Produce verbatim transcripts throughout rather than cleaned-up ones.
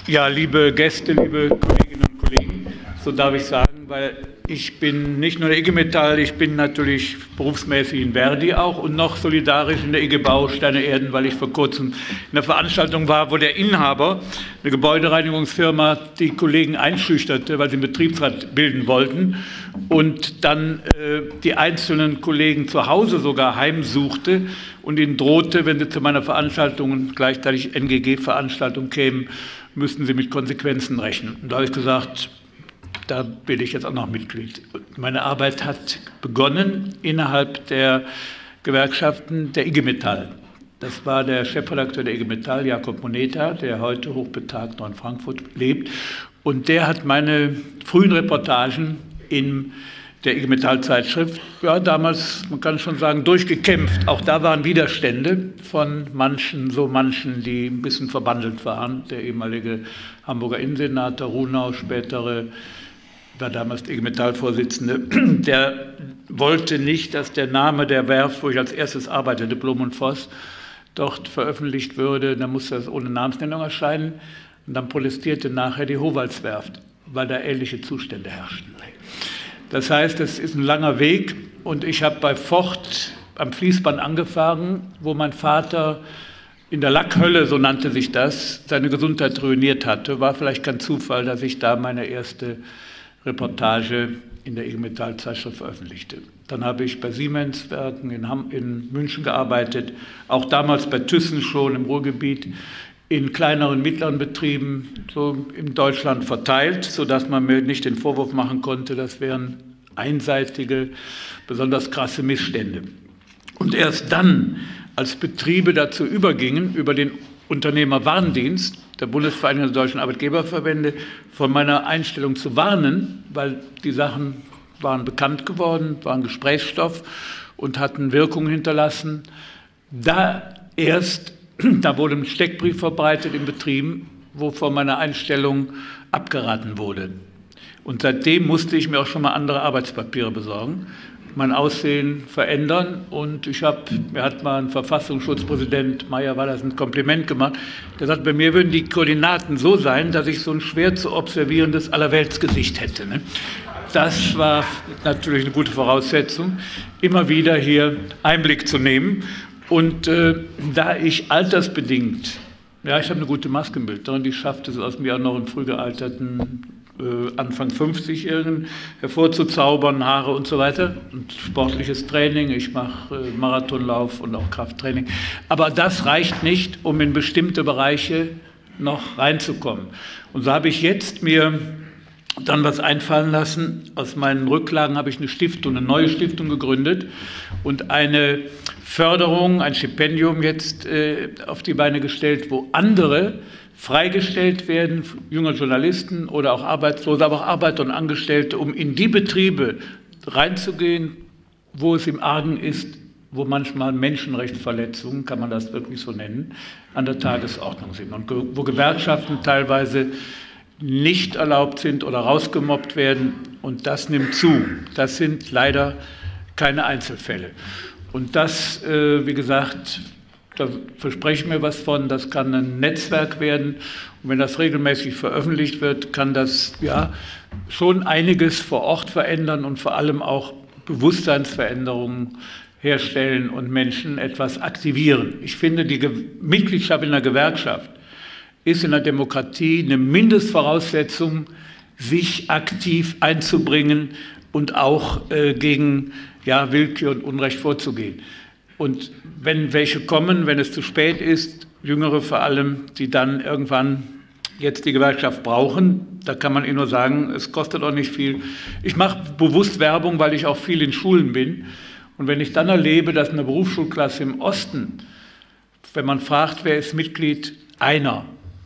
Ja, liebe Gäste, liebe Kolleginnen und Kollegen, so darf ich sagen, weil ich bin nicht nur der I G Metall, ich bin natürlich berufsmäßig in Verdi auch und noch solidarisch in der I G Bausteine Erden, weil ich vor kurzem in einer Veranstaltung war, wo der Inhaber, eine Gebäudereinigungsfirma, die Kollegen einschüchterte, weil sie einen Betriebsrat bilden wollten und dann äh, die einzelnen Kollegen zu Hause sogar heimsuchte und ihnen drohte, wenn sie zu meiner Veranstaltung und gleichzeitig N G G-Veranstaltung kämen, müssten sie mit Konsequenzen rechnen. Und da habe ich gesagt, da bin ich jetzt auch noch Mitglied. Meine Arbeit hat begonnen innerhalb der Gewerkschaften der I G Metall. Das war der Chefredakteur der I G Metall, Jakob Moneta, der heute hochbetagt noch in Frankfurt lebt. Und der hat meine frühen Reportagen in der I G Metall-Zeitschrift, ja, damals, man kann schon sagen, durchgekämpft. Auch da waren Widerstände von manchen, so manchen, die ein bisschen verbandelt waren. Der ehemalige Hamburger Innensenator Runau, spätere, war damals der I G Metall-Vorsitzende, der wollte nicht, dass der Name der Werft, wo ich als erstes arbeitete, Blom und Voss, dort veröffentlicht würde. Da musste das ohne Namensnennung erscheinen. Und dann protestierte nachher die Howaldswerft, weil da ähnliche Zustände herrschten. Das heißt, es ist ein langer Weg und ich habe bei Ford am Fließband angefangen, wo mein Vater in der Lackhölle, so nannte sich das, seine Gesundheit ruiniert hatte. War vielleicht kein Zufall, dass ich da meine erste Reportage in der I G Metall-Zeitschrift veröffentlichte. Dann habe ich bei Siemens-Werken in, in München gearbeitet, auch damals bei Thyssen schon im Ruhrgebiet, in kleineren, mittleren Betrieben so in Deutschland verteilt, sodass man mir nicht den Vorwurf machen konnte, das wären einseitige, besonders krasse Missstände. Und erst dann, als Betriebe dazu übergingen, über den Unternehmerwarndienst der Bundesvereinigung der deutschen Arbeitgeberverbände von meiner Einstellung zu warnen, weil die Sachen waren bekannt geworden, waren Gesprächsstoff und hatten Wirkung hinterlassen, da erst Da wurde ein Steckbrief verbreitet in Betrieben, wo von meiner Einstellung abgeraten wurde. Und seitdem musste ich mir auch schon mal andere Arbeitspapiere besorgen, mein Aussehen verändern. Und ich habe, mir hat mal ein Verfassungsschutzpräsident, Meyer war das, ein Kompliment gemacht. Der sagt, bei mir würden die Koordinaten so sein, dass ich so ein schwer zu observierendes Allerweltsgesicht hätte. Ne? Das war natürlich eine gute Voraussetzung, immer wieder hier Einblick zu nehmen. Und äh, da ich altersbedingt, ja, ich habe eine gute Maskenbildnerin, die schafft es aus mir auch noch einen früh gealterten, äh, Anfang fünfzigjährigen hervorzuzaubern, Haare und so weiter. Und sportliches Training, ich mache äh, Marathonlauf und auch Krafttraining. Aber das reicht nicht, um in bestimmte Bereiche noch reinzukommen. Und so habe ich jetzt mir dann was einfallen lassen. Aus meinen Rücklagen habe ich eine Stiftung, eine neue Stiftung gegründet und eine Förderung, ein Stipendium jetzt äh, auf die Beine gestellt, wo andere freigestellt werden, junge Journalisten oder auch Arbeitslose, aber auch Arbeiter und Angestellte, um in die Betriebe reinzugehen, wo es im Argen ist, wo manchmal Menschenrechtsverletzungen, kann man das wirklich so nennen, an der Tagesordnung sind und wo Gewerkschaften teilweise nicht erlaubt sind oder rausgemobbt werden. Und das nimmt zu. Das sind leider keine Einzelfälle. Und das, äh, wie gesagt, da verspreche ich mir was von, das kann ein Netzwerk werden. Und wenn das regelmäßig veröffentlicht wird, kann das ja schon einiges vor Ort verändern und vor allem auch Bewusstseinsveränderungen herstellen und Menschen etwas aktivieren. Ich finde, die Ge- Mitgliedschaft in der Gewerkschaft ist in der Demokratie eine Mindestvoraussetzung, sich aktiv einzubringen und auch äh, gegen ja, Willkür und Unrecht vorzugehen. Und wenn welche kommen, wenn es zu spät ist, Jüngere vor allem, die dann irgendwann jetzt die Gewerkschaft brauchen, da kann man ihnen nur sagen, es kostet auch nicht viel. Ich mache bewusst Werbung, weil ich auch viel in Schulen bin. Und wenn ich dann erlebe, dass eine Berufsschulklasse im Osten, wenn man fragt, wer ist Mitglied, einer.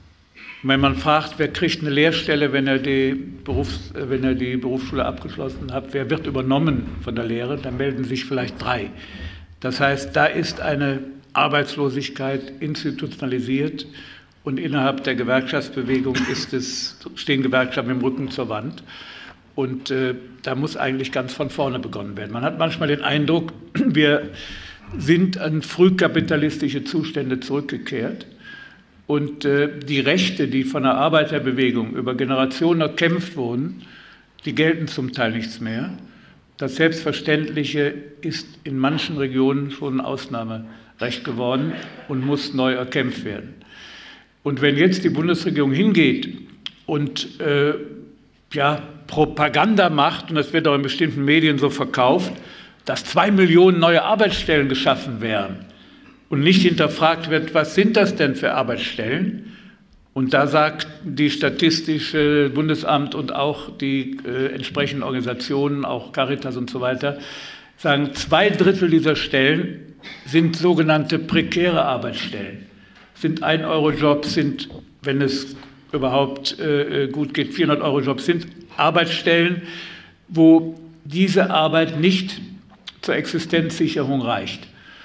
Und wenn man fragt, wer kriegt eine Lehrstelle, wenn er die, Berufs-, wenn er die Berufsschule abgeschlossen hat, wer wird übernommen von der Lehre, dann melden sich vielleicht drei. Das heißt, da ist eine Arbeitslosigkeit institutionalisiert und innerhalb der Gewerkschaftsbewegung ist es, stehen Gewerkschaften im Rücken zur Wand. Und äh, da muss eigentlich ganz von vorne begonnen werden. Man hat manchmal den Eindruck, wir sind an frühkapitalistische Zustände zurückgekehrt. Und äh, die Rechte, die von der Arbeiterbewegung über Generationen erkämpft wurden, die gelten zum Teil nichts mehr. Das Selbstverständliche ist in manchen Regionen schon ein Ausnahmerecht geworden und muss neu erkämpft werden. Und wenn jetzt die Bundesregierung hingeht und äh, ja, Propaganda macht, und das wird auch in bestimmten Medien so verkauft, dass zwei Millionen neue Arbeitsstellen geschaffen werden und nicht hinterfragt wird, was sind das denn für Arbeitsstellen? Und da sagt die Statistische Bundesamt und auch die äh, entsprechenden Organisationen, auch Caritas und so weiter, sagen, zwei Drittel dieser Stellen sind sogenannte prekäre Arbeitsstellen. Sind ein Euro Jobs, sind, wenn es überhaupt äh, gut geht, vierhundert Euro Jobs, sind Arbeitsstellen, wo diese Arbeit nicht zur Existenzsicherung reicht.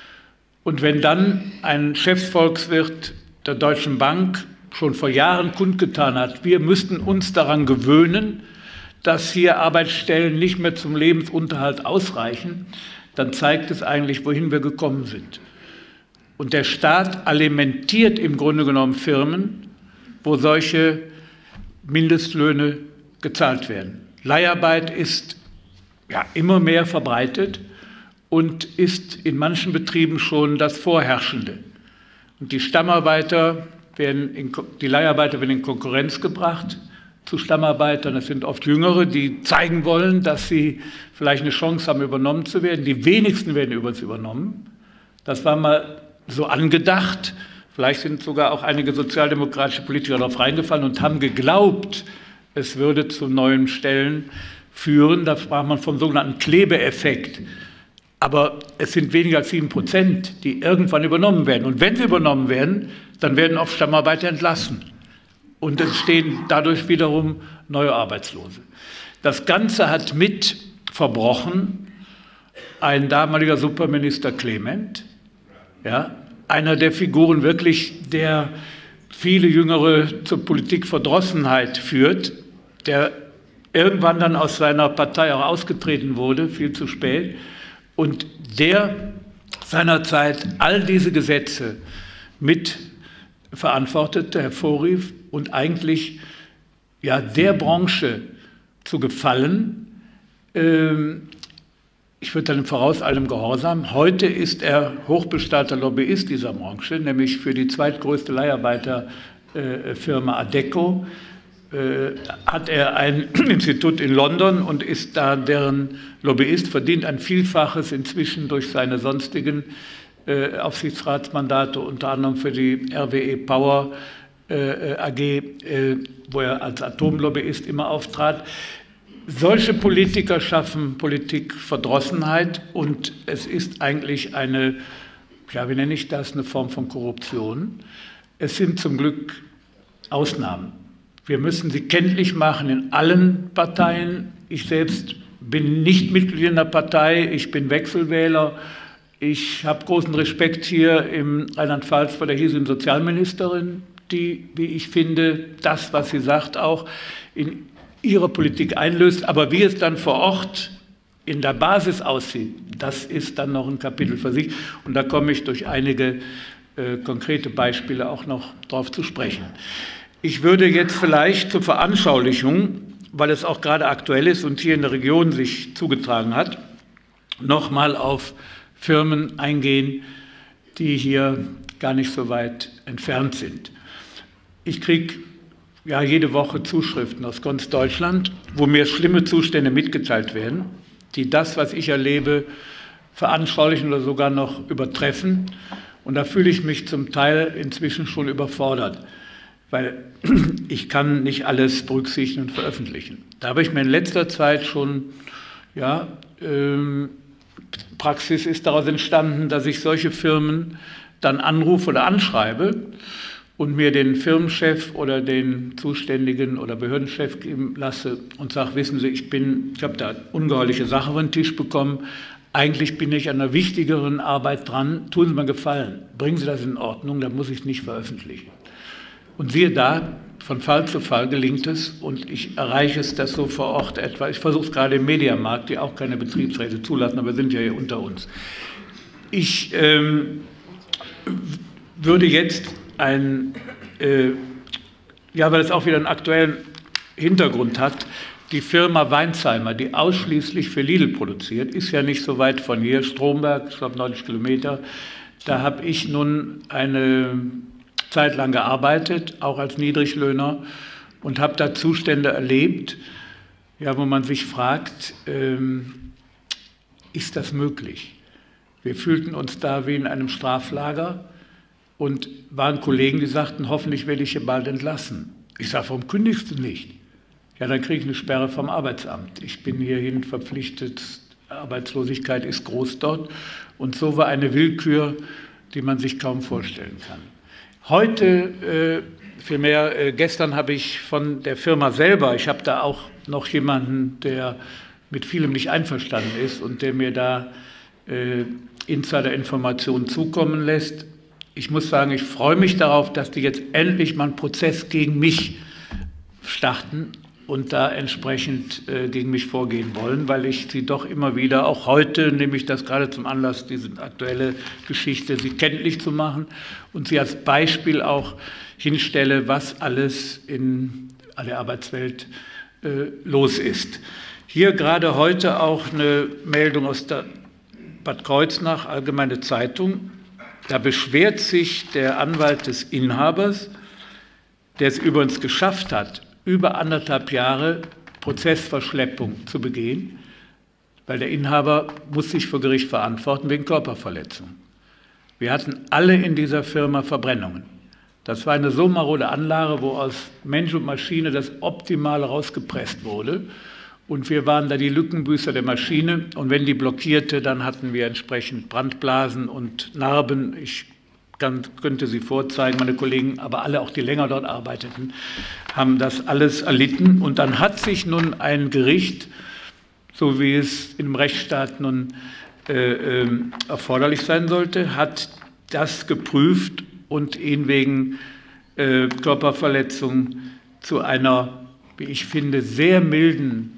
Und wenn dann ein Chefsvolkswirt der Deutschen Bank schon vor Jahren kundgetan hat, wir müssten uns daran gewöhnen, dass hier Arbeitsstellen nicht mehr zum Lebensunterhalt ausreichen, dann zeigt es eigentlich, wohin wir gekommen sind. Und der Staat alimentiert im Grunde genommen Firmen, wo solche Mindestlöhne gezahlt werden. Leiharbeit ist ja immer mehr verbreitet und ist in manchen Betrieben schon das Vorherrschende. Und die Stammarbeiter werden in, die Leiharbeiter werden in Konkurrenz gebracht zu Stammarbeitern. Das sind oft Jüngere, die zeigen wollen, dass sie vielleicht eine Chance haben, übernommen zu werden. Die wenigsten werden übrigens übernommen. Das war mal so angedacht. Vielleicht sind sogar auch einige sozialdemokratische Politiker darauf reingefallen und haben geglaubt, es würde zu neuen Stellen führen. Da sprach man vom sogenannten Klebeeffekt. Aber es sind weniger als sieben Prozent, die irgendwann übernommen werden. Und wenn sie übernommen werden, dann werden oft Stammarbeiter entlassen. Und es entstehen dadurch wiederum neue Arbeitslose. Das Ganze hat mit verbrochen ein damaliger Superminister Clement, ja, einer der Figuren wirklich, der viele Jüngere zur Politikverdrossenheit führt, der irgendwann dann aus seiner Partei auch ausgetreten wurde, viel zu spät, und der seinerzeit all diese Gesetze mit verantwortete, hervorrief und eigentlich ja, der Branche zu gefallen, ähm, ich würde dann voraus allem Gehorsam. Heute ist er hochbezahlter Lobbyist dieser Branche, nämlich für die zweitgrößte Leiharbeiterfirma Adecco. Äh, hat er ein Institut in London und ist da deren Lobbyist, verdient ein Vielfaches inzwischen durch seine sonstigen äh, Aufsichtsratsmandate, unter anderem für die R W E Power äh, A G, äh, wo er als Atomlobbyist immer auftrat. Solche Politiker schaffen Politikverdrossenheit und es ist eigentlich eine, ja, wie nenne ich das, eine Form von Korruption. Es sind zum Glück Ausnahmen. Wir müssen sie kenntlich machen in allen Parteien. Ich selbst bin nicht Mitglied in der Partei, ich bin Wechselwähler. Ich habe großen Respekt hier im Rheinland-Pfalz vor der hiesigen Sozialministerin, die, wie ich finde, das, was sie sagt, auch in ihre Politik einlöst, aber wie es dann vor Ort in der Basis aussieht, das ist dann noch ein Kapitel für sich. Und da komme ich durch einige äh, konkrete Beispiele auch noch drauf zu sprechen. Ich würde jetzt vielleicht zur Veranschaulichung, weil es auch gerade aktuell ist und hier in der Region sich zugetragen hat, noch mal auf Firmen eingehen, die hier gar nicht so weit entfernt sind. Ich kriege ja jede Woche Zuschriften aus ganz Deutschland, wo mir schlimme Zustände mitgeteilt werden, die das, was ich erlebe, veranschaulichen oder sogar noch übertreffen. Und da fühle ich mich zum Teil inzwischen schon überfordert, weil ich kann nicht alles berücksichtigen und veröffentlichen. Da habe ich mir in letzter Zeit schon, ja, ähm, Praxis ist daraus entstanden, dass ich solche Firmen dann anrufe oder anschreibe und mir den Firmenchef oder den Zuständigen oder Behördenchef geben lasse und sage, wissen Sie, ich bin, ich habe da eine ungeheuerliche Sache auf den Tisch bekommen, eigentlich bin ich an einer wichtigeren Arbeit dran, tun Sie mir einen Gefallen, bringen Sie das in Ordnung, dann muss ich es nicht veröffentlichen. Und siehe da, von Fall zu Fall gelingt es und ich erreiche es, dass so vor Ort etwa, ich versuche es gerade im Mediamarkt, die auch keine Betriebsräte zulassen, aber sind ja hier unter uns. Ich ähm, würde jetzt ein äh, ja, weil es auch wieder einen aktuellen Hintergrund hat. Die Firma Weinsheimer, die ausschließlich für Lidl produziert, ist ja nicht so weit von hier, Stromberg, ich glaube neunzig Kilometer. Da habe ich nun eine Zeit lang gearbeitet, auch als Niedriglöhner, und habe da Zustände erlebt, ja, wo man sich fragt, ähm, ist das möglich? Wir fühlten uns da wie in einem Straflager und waren Kollegen, die sagten, hoffentlich werde ich hier bald entlassen. Ich sage, warum kündigst du nicht? Ja, dann kriege ich eine Sperre vom Arbeitsamt. Ich bin hierhin verpflichtet, Arbeitslosigkeit ist groß dort. Und so war eine Willkür, die man sich kaum vorstellen kann. Heute, äh, vielmehr äh, gestern habe ich von der Firma selber, ich habe da auch noch jemanden, der mit vielem nicht einverstanden ist und der mir da äh, Insider-Informationen zukommen lässt. Ich muss sagen, ich freue mich darauf, dass die jetzt endlich mal einen Prozess gegen mich starten und da entsprechend äh, gegen mich vorgehen wollen, weil ich sie doch immer wieder, auch heute nehme ich das gerade zum Anlass, diese aktuelle Geschichte, sie kenntlich zu machen und sie als Beispiel auch hinstelle, was alles in der Arbeitswelt äh, los ist. Hier gerade heute auch eine Meldung aus der Bad Kreuznach, Allgemeine Zeitung. Da beschwert sich der Anwalt des Inhabers, der es übrigens geschafft hat, über anderthalb Jahre Prozessverschleppung zu begehen, weil der Inhaber muss sich vor Gericht verantworten wegen Körperverletzung. Wir hatten alle in dieser Firma Verbrennungen. Das war eine so marode Anlage, wo aus Mensch und Maschine das Optimale rausgepresst wurde. Und wir waren da die Lückenbüßer der Maschine. Und wenn die blockierte, dann hatten wir entsprechend Brandblasen und Narben. Ich kann, könnte sie vorzeigen, meine Kollegen, aber alle, auch die länger dort arbeiteten, haben das alles erlitten. Und dann hat sich nun ein Gericht, so wie es im Rechtsstaat nun äh, äh, erforderlich sein sollte, hat das geprüft und ihn wegen äh, Körperverletzung zu einer, wie ich finde, sehr milden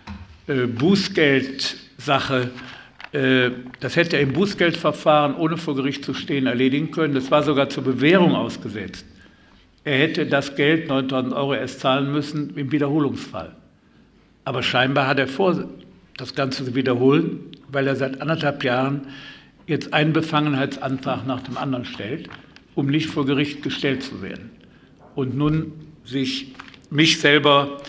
äh, Bußgeldsache, äh, das hätte er im Bußgeldverfahren, ohne vor Gericht zu stehen, erledigen können. Das war sogar zur Bewährung ausgesetzt. Er hätte das Geld, neuntausend Euro, erst zahlen müssen im Wiederholungsfall. Aber scheinbar hat er vor, das Ganze zu wiederholen, weil er seit anderthalb Jahren jetzt einen Befangenheitsantrag nach dem anderen stellt, um nicht vor Gericht gestellt zu werden. Und nun sich mich selber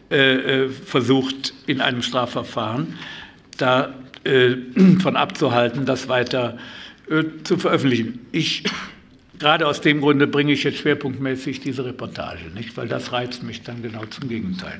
äh, versucht, in einem Strafverfahren da äh, von abzuhalten, das weiter äh, zu veröffentlichen. Ich, gerade aus dem Grunde bringe ich jetzt schwerpunktmäßig diese Reportage, nicht? Weil das reizt mich dann genau zum Gegenteil.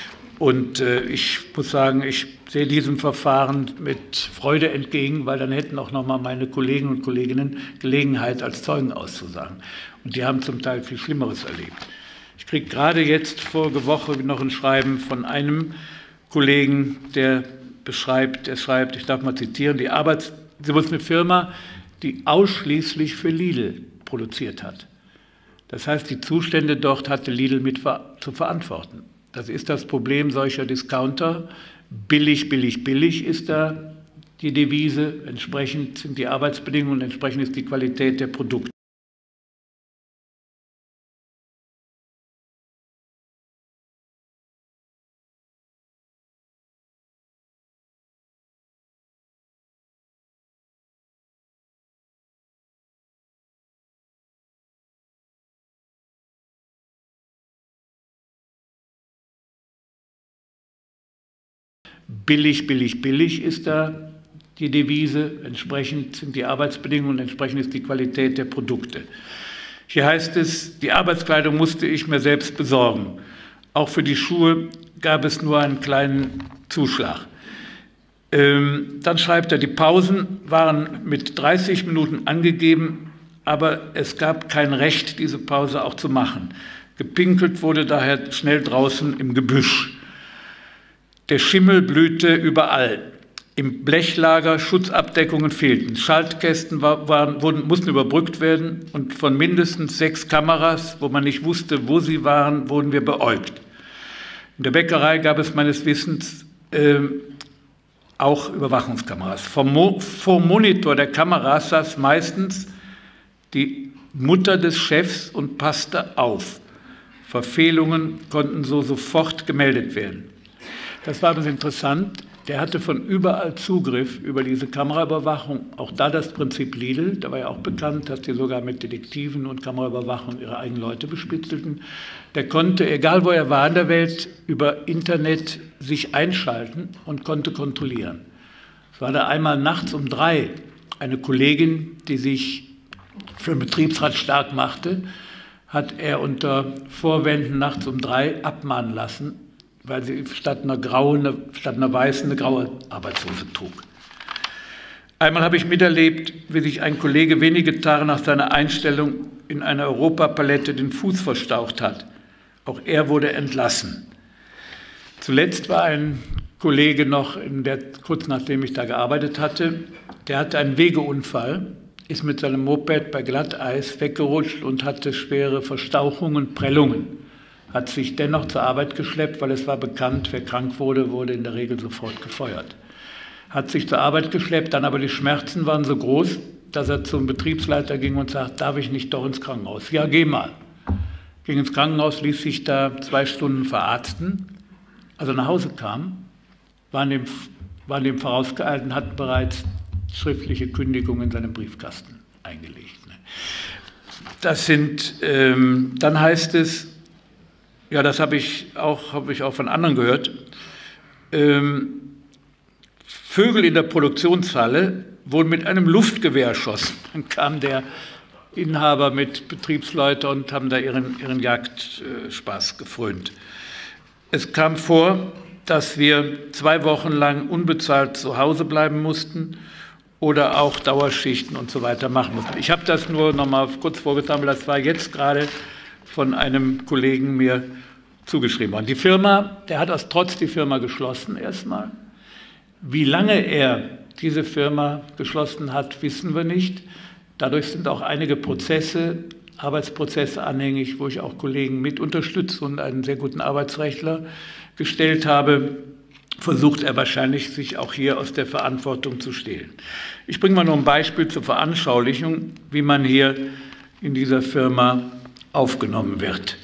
Und äh, ich muss sagen, ich sehe diesem Verfahren mit Freude entgegen, weil dann hätten auch noch mal meine Kollegen und Kolleginnen Gelegenheit, als Zeugen auszusagen. Und die haben zum Teil viel Schlimmeres erlebt. Ich kriege gerade jetzt vorige Woche noch ein Schreiben von einem Kollegen, der beschreibt, er schreibt, ich darf mal zitieren, die Arbeits, sie muss eine Firma, die ausschließlich für Lidl produziert hat. Das heißt, die Zustände dort hatte Lidl mit zu verantworten. Das ist das Problem solcher Discounter. Billig, billig, billig ist da die Devise. Entsprechend sind die Arbeitsbedingungen, entsprechend ist die Qualität der Produkte. Billig, billig, billig ist da die Devise. Entsprechend sind die Arbeitsbedingungen, entsprechend ist die Qualität der Produkte. Hier heißt es, die Arbeitskleidung musste ich mir selbst besorgen. Auch für die Schuhe gab es nur einen kleinen Zuschlag. Ähm, dann schreibt er, die Pausen waren mit dreißig Minuten angegeben, aber es gab kein Recht, diese Pause auch zu machen. Gepinkelt wurde daher schnell draußen im Gebüsch. Der Schimmel blühte überall. Im Blechlager Schutzabdeckungen fehlten. Schaltkästen war, waren, wurden, mussten überbrückt werden und von mindestens sechs Kameras, wo man nicht wusste, wo sie waren, wurden wir beäugt. In der Bäckerei gab es meines Wissens äh, auch Überwachungskameras. Vom, Mo vom Monitor der Kameras saß meistens die Mutter des Chefs und passte auf. Verfehlungen konnten so sofort gemeldet werden. Das war aber interessant. Der hatte von überall Zugriff über diese Kameraüberwachung. Auch da das Prinzip Lidl, da war ja auch bekannt, dass die sogar mit Detektiven und Kameraüberwachung ihre eigenen Leute bespitzelten. Der konnte, egal wo er war in der Welt, über Internet sich einschalten und konnte kontrollieren. Es war da einmal nachts um drei eine Kollegin, die sich für den Betriebsrat stark machte, hat er unter Vorwänden nachts um drei abmahnen lassen, weil sie statt einer grauen, statt einer weißen eine graue Arbeitshose trug. Einmal habe ich miterlebt, wie sich ein Kollege wenige Tage nach seiner Einstellung in einer Europapalette den Fuß verstaucht hat. Auch er wurde entlassen. Zuletzt war ein Kollege noch, in der, kurz nachdem ich da gearbeitet hatte, der hatte einen Wegeunfall, ist mit seinem Moped bei Glatteis weggerutscht und hatte schwere Verstauchungen, Prellungen. Hat sich dennoch zur Arbeit geschleppt, weil es war bekannt, wer krank wurde, wurde in der Regel sofort gefeuert. Hat sich zur Arbeit geschleppt, dann aber die Schmerzen waren so groß, dass er zum Betriebsleiter ging und sagt, darf ich nicht doch ins Krankenhaus? Ja, geh mal. Ging ins Krankenhaus, ließ sich da zwei Stunden verarzten. Als er nach Hause kam, waren dem, waren dem vorausgeeilt und hatten bereits schriftliche Kündigung in seinem Briefkasten eingelegt. Das sind, ähm, dann heißt es, ja, das habe ich auch, habe ich auch von anderen gehört. Ähm, Vögel in der Produktionshalle wurden mit einem Luftgewehr erschossen. Dann kam der Inhaber mit Betriebsleuten und haben da ihren, ihren Jagdspaß gefrönt. Es kam vor, dass wir zwei Wochen lang unbezahlt zu Hause bleiben mussten oder auch Dauerschichten und so weiter machen mussten. Ich habe das nur noch mal kurz vorgetragen, weil das war jetzt gerade von einem Kollegen mir zugeschrieben worden. Die Firma, der hat aus Trotz die Firma geschlossen erstmal. Wie lange er diese Firma geschlossen hat, wissen wir nicht. Dadurch sind auch einige Prozesse, Arbeitsprozesse anhängig, wo ich auch Kollegen mit unterstütze und einen sehr guten Arbeitsrechtler gestellt habe, versucht er wahrscheinlich, sich auch hier aus der Verantwortung zu stehlen. Ich bringe mal noch ein Beispiel zur Veranschaulichung, wie man hier in dieser Firma aufgenommen wird.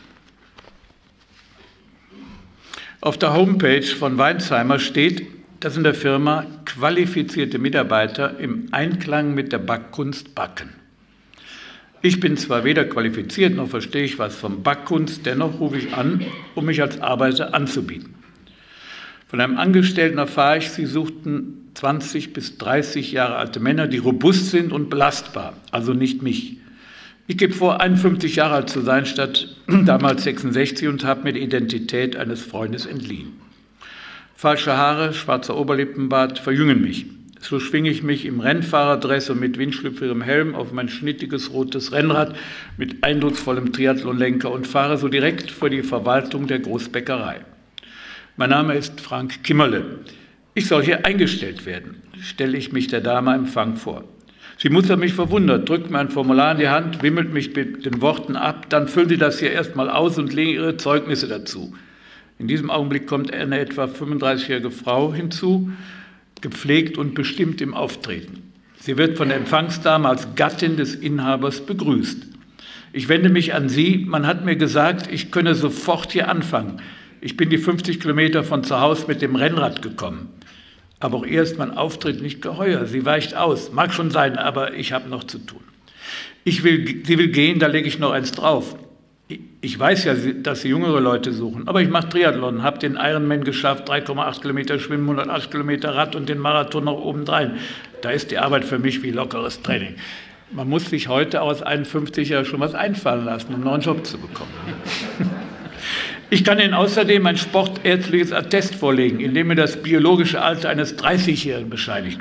Auf der Homepage von Weinsheimer steht, dass in der Firma qualifizierte Mitarbeiter im Einklang mit der Backkunst backen. Ich bin zwar weder qualifiziert, noch verstehe ich was von Backkunst, dennoch rufe ich an, um mich als Arbeiter anzubieten. Von einem Angestellten erfahre ich, sie suchten zwanzig bis dreißig Jahre alte Männer, die robust sind und belastbar, also nicht mich. Ich gebe vor, einundfünfzig Jahre alt zu sein, statt damals sechsundsechzig, und habe mir die Identität eines Freundes entliehen. Falsche Haare, schwarzer Oberlippenbart verjüngen mich. So schwinge ich mich im Rennfahrerdress und mit windschlüpfrigem Helm auf mein schnittiges rotes Rennrad mit eindrucksvollem Triathlonlenker und fahre so direkt vor die Verwaltung der Großbäckerei. Mein Name ist Frank Kimmerle. Ich soll hier eingestellt werden, stelle ich mich der Dame am Empfang vor. Sie mustert mich verwundert, drückt mir ein Formular in die Hand, wimmelt mich mit den Worten ab, dann füllen Sie das hier erstmal aus und legen Ihre Zeugnisse dazu. In diesem Augenblick kommt eine etwa fünfunddreißigjährige Frau hinzu, gepflegt und bestimmt im Auftreten. Sie wird von der Empfangsdame als Gattin des Inhabers begrüßt. Ich wende mich an sie, man hat mir gesagt, ich könne sofort hier anfangen. Ich bin die fünfzig Kilometer von zu Hause mit dem Rennrad gekommen. Aber auch ihr ist mein Auftritt nicht geheuer. Sie weicht aus. Mag schon sein, aber ich habe noch zu tun. Ich will, sie will gehen, da lege ich noch eins drauf. Ich weiß ja, dass Sie jüngere Leute suchen, aber ich mache Triathlon, habe den Ironman geschafft, drei Komma acht Kilometer Schwimmen, hundertachtzig Kilometer Rad und den Marathon noch obendrein. Da ist die Arbeit für mich wie lockeres Training. Man muss sich heute aus einundfünfzig ja schon was einfallen lassen, um einen neuen Job zu bekommen. Ich kann Ihnen außerdem ein sportärztliches Attest vorlegen, in dem mir das biologische Alter eines dreißigjährigen bescheinigt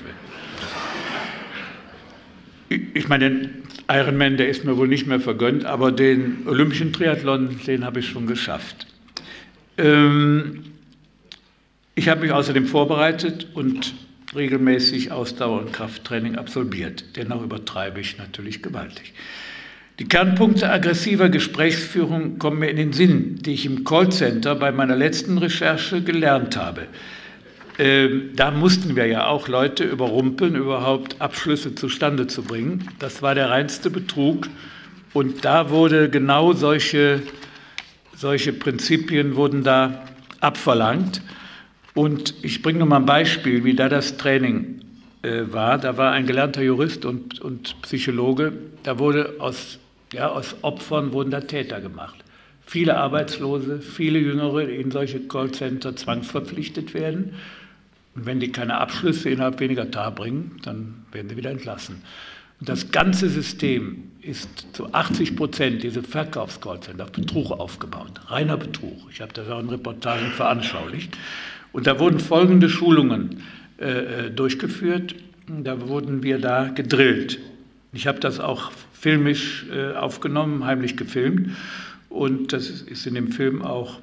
wird. Ich meine, den Ironman, der ist mir wohl nicht mehr vergönnt, aber den olympischen Triathlon, den habe ich schon geschafft. Ähm, ich habe mich außerdem vorbereitet und regelmäßig Ausdauer- und Krafttraining absolviert. Dennoch übertreibe ich natürlich gewaltig. Die Kernpunkte aggressiver Gesprächsführung kommen mir in den Sinn, die ich im Callcenter bei meiner letzten Recherche gelernt habe. Ähm, da mussten wir ja auch Leute überrumpeln, überhaupt Abschlüsse zustande zu bringen. Das war der reinste Betrug Und da wurde genau solche, solche Prinzipien wurden da abverlangt. Und ich bringe nur mal ein Beispiel, wie da das Training äh, war. Da war ein gelernter Jurist und, und Psychologe. Da wurde aus, ja, aus Opfern wurden da Täter gemacht. Viele Arbeitslose, viele Jüngere, die in solche Callcenter zwangsverpflichtet werden. Und wenn die keine Abschlüsse innerhalb weniger Tage bringen, dann werden sie wieder entlassen. Und das ganze System ist zu achtzig Prozent, diese Verkaufs-Callcenter, auf Betrug aufgebaut. Reiner Betrug. Ich habe das auch in Reportagen veranschaulicht. Und da wurden folgende Schulungen äh, durchgeführt. Da wurden wir da gedrillt. Ich habe das auch filmisch äh, aufgenommen, heimlich gefilmt. Und das ist in dem Film auch,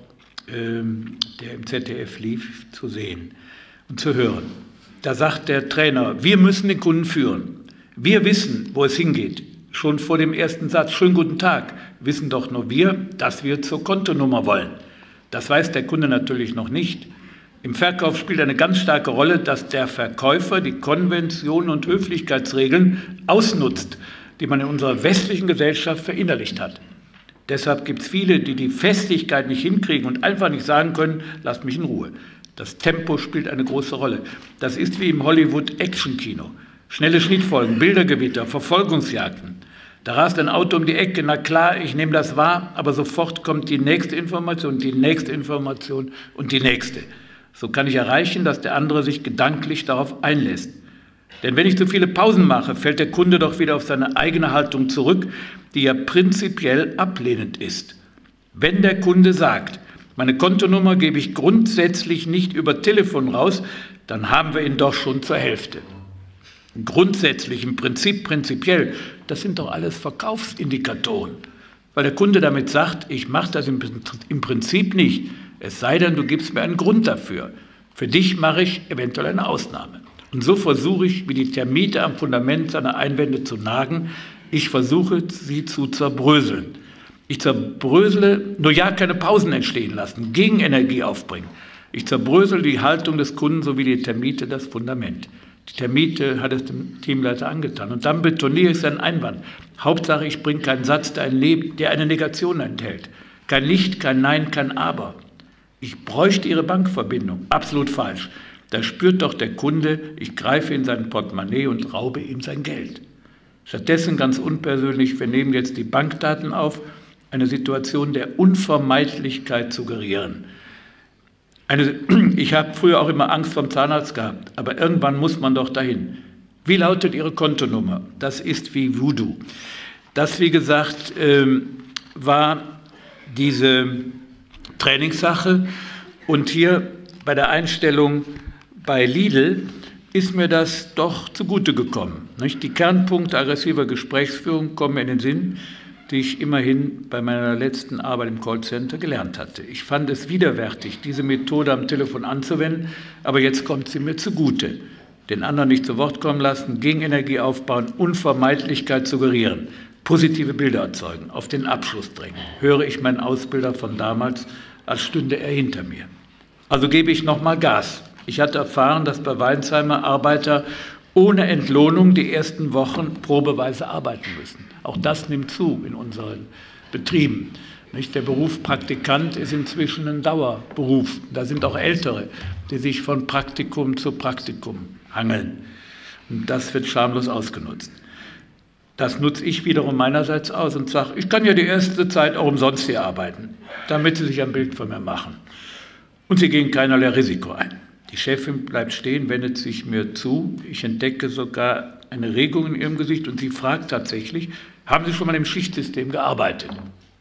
ähm, der im Z D F lief, zu sehen und zu hören. Da sagt der Trainer, wir müssen den Kunden führen. Wir wissen, wo es hingeht. Schon vor dem ersten Satz, schönen guten Tag, wissen doch nur wir, dass wir zur Kontonummer wollen. Das weiß der Kunde natürlich noch nicht. Im Verkauf spielt eine ganz starke Rolle, dass der Verkäufer die Konventionen und Höflichkeitsregeln ausnutzt, die man in unserer westlichen Gesellschaft verinnerlicht hat. Deshalb gibt es viele, die die Festigkeit nicht hinkriegen und einfach nicht sagen können, lasst mich in Ruhe. Das Tempo spielt eine große Rolle. Das ist wie im Hollywood-Action-Kino. Schnelle Schnittfolgen, Bildergewitter, Verfolgungsjagden. Da rast ein Auto um die Ecke, na klar, ich nehme das wahr, aber sofort kommt die nächste Information, die nächste Information und die nächste. So kann ich erreichen, dass der andere sich gedanklich darauf einlässt. Denn wenn ich zu viele Pausen mache, fällt der Kunde doch wieder auf seine eigene Haltung zurück, die ja prinzipiell ablehnend ist. Wenn der Kunde sagt, meine Kontonummer gebe ich grundsätzlich nicht über Telefon raus, dann haben wir ihn doch schon zur Hälfte. Grundsätzlich, im Prinzip, prinzipiell, das sind doch alles Verkaufsindikatoren. Weil der Kunde damit sagt, ich mache das im, im Prinzip nicht, es sei denn, du gibst mir einen Grund dafür. Für dich mache ich eventuell eine Ausnahme. Und so versuche ich, wie die Termite am Fundament seiner Einwände zu nagen, ich versuche, sie zu zerbröseln. Ich zerbrösele, nur ja keine Pausen entstehen lassen, Gegenenergie aufbringen. Ich zerbrösele die Haltung des Kunden sowie die Termite das Fundament. Die Termite hat es dem Teamleiter angetan. Und dann betoniere ich seinen Einwand. Hauptsache, ich bringe keinen Satz, der eine Negation enthält. Kein Nicht, kein Nein, kein Aber. Ich bräuchte Ihre Bankverbindung. Absolut falsch. Da spürt doch der Kunde, ich greife in sein Portemonnaie und raube ihm sein Geld. Stattdessen ganz unpersönlich, wir nehmen jetzt die Bankdaten auf, eine Situation der Unvermeidlichkeit suggerieren. Eine, ich habe früher auch immer Angst vom Zahnarzt gehabt, aber irgendwann muss man doch dahin. Wie lautet Ihre Kontonummer? Das ist wie Voodoo. Das, wie gesagt, ähm, war diese Trainingssache. Und hier bei der Einstellung bei Lidl ist mir das doch zugute gekommen. Nicht? Die Kernpunkte aggressiver Gesprächsführung kommen mir in den Sinn, die ich immerhin bei meiner letzten Arbeit im Callcenter gelernt hatte. Ich fand es widerwärtig, diese Methode am Telefon anzuwenden, aber jetzt kommt sie mir zugute. Den anderen nicht zu Wort kommen lassen, Gegenenergie aufbauen, Unvermeidlichkeit suggerieren, positive Bilder erzeugen, auf den Abschluss drängen. Höre ich meinen Ausbilder von damals, als stünde er hinter mir. Also gebe ich nochmal Gas. Ich hatte erfahren, dass bei Weinsheimer Arbeiter ohne Entlohnung die ersten Wochen probeweise arbeiten müssen. Auch das nimmt zu in unseren Betrieben. Nicht? Der Beruf Praktikant ist inzwischen ein Dauerberuf. Da sind auch Ältere, die sich von Praktikum zu Praktikum hangeln. Und das wird schamlos ausgenutzt. Das nutze ich wiederum meinerseits aus und sage, ich kann ja die erste Zeit auch umsonst hier arbeiten, damit Sie sich ein Bild von mir machen. Und Sie gehen keinerlei Risiko ein. Die Chefin bleibt stehen, wendet sich mir zu. Ich entdecke sogar eine Regung in ihrem Gesicht und sie fragt tatsächlich, haben Sie schon mal im Schichtsystem gearbeitet?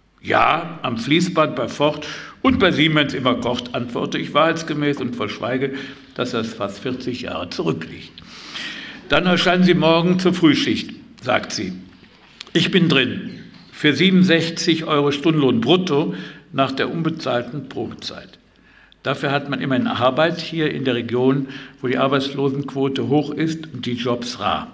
Ja, am Fließband, bei Ford und bei Siemens immer kocht, antworte ich wahrheitsgemäß und verschweige, dass das fast vierzig Jahre zurückliegt. Dann erscheinen Sie morgen zur Frühschicht, sagt sie. Ich bin drin, für siebenundsechzig Euro Stundenlohn brutto nach der unbezahlten Probezeit. Dafür hat man immerhin Arbeit hier in der Region, wo die Arbeitslosenquote hoch ist und die Jobs rar.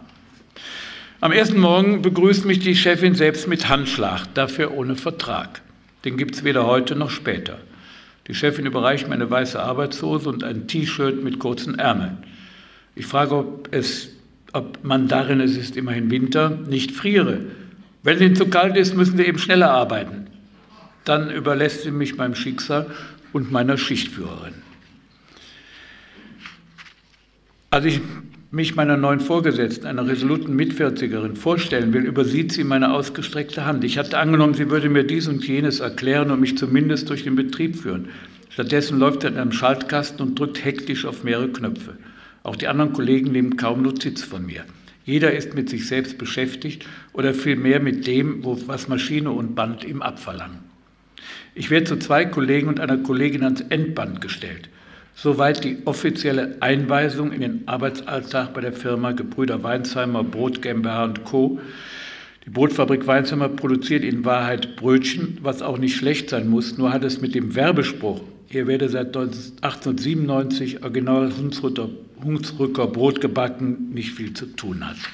Am ersten Morgen begrüßt mich die Chefin selbst mit Handschlag, dafür ohne Vertrag. Den gibt es weder heute noch später. Die Chefin überreicht mir eine weiße Arbeitshose und ein T-Shirt mit kurzen Ärmeln. Ich frage, ob, es, ob man darin, es ist immerhin Winter, nicht friere. Wenn es Ihnen zu kalt ist, müssen Sie eben schneller arbeiten. Dann überlässt sie mich meinem Schicksal und meiner Schichtführerin. Als ich mich meiner neuen Vorgesetzten, einer resoluten Mitvierzigerin, vorstellen will, übersieht sie meine ausgestreckte Hand. Ich hatte angenommen, sie würde mir dies und jenes erklären und mich zumindest durch den Betrieb führen. Stattdessen läuft er in einem Schaltkasten und drückt hektisch auf mehrere Knöpfe. Auch die anderen Kollegen nehmen kaum Notiz von mir. Jeder ist mit sich selbst beschäftigt oder vielmehr mit dem, was Maschine und Band ihm abverlangen. Ich werde zu zwei Kollegen und einer Kollegin ans Endband gestellt. Soweit die offizielle Einweisung in den Arbeitsalltag bei der Firma Gebrüder Weinsheimer Brot GmbH und Co. Die Brotfabrik Weinsheimer produziert in Wahrheit Brötchen, was auch nicht schlecht sein muss, nur hat es mit dem Werbespruch, ihr werdet seit achtzehnhundertsiebenundneunzig original Hunsrücker, Hunsrücker Brot gebacken, nicht viel zu tun hat.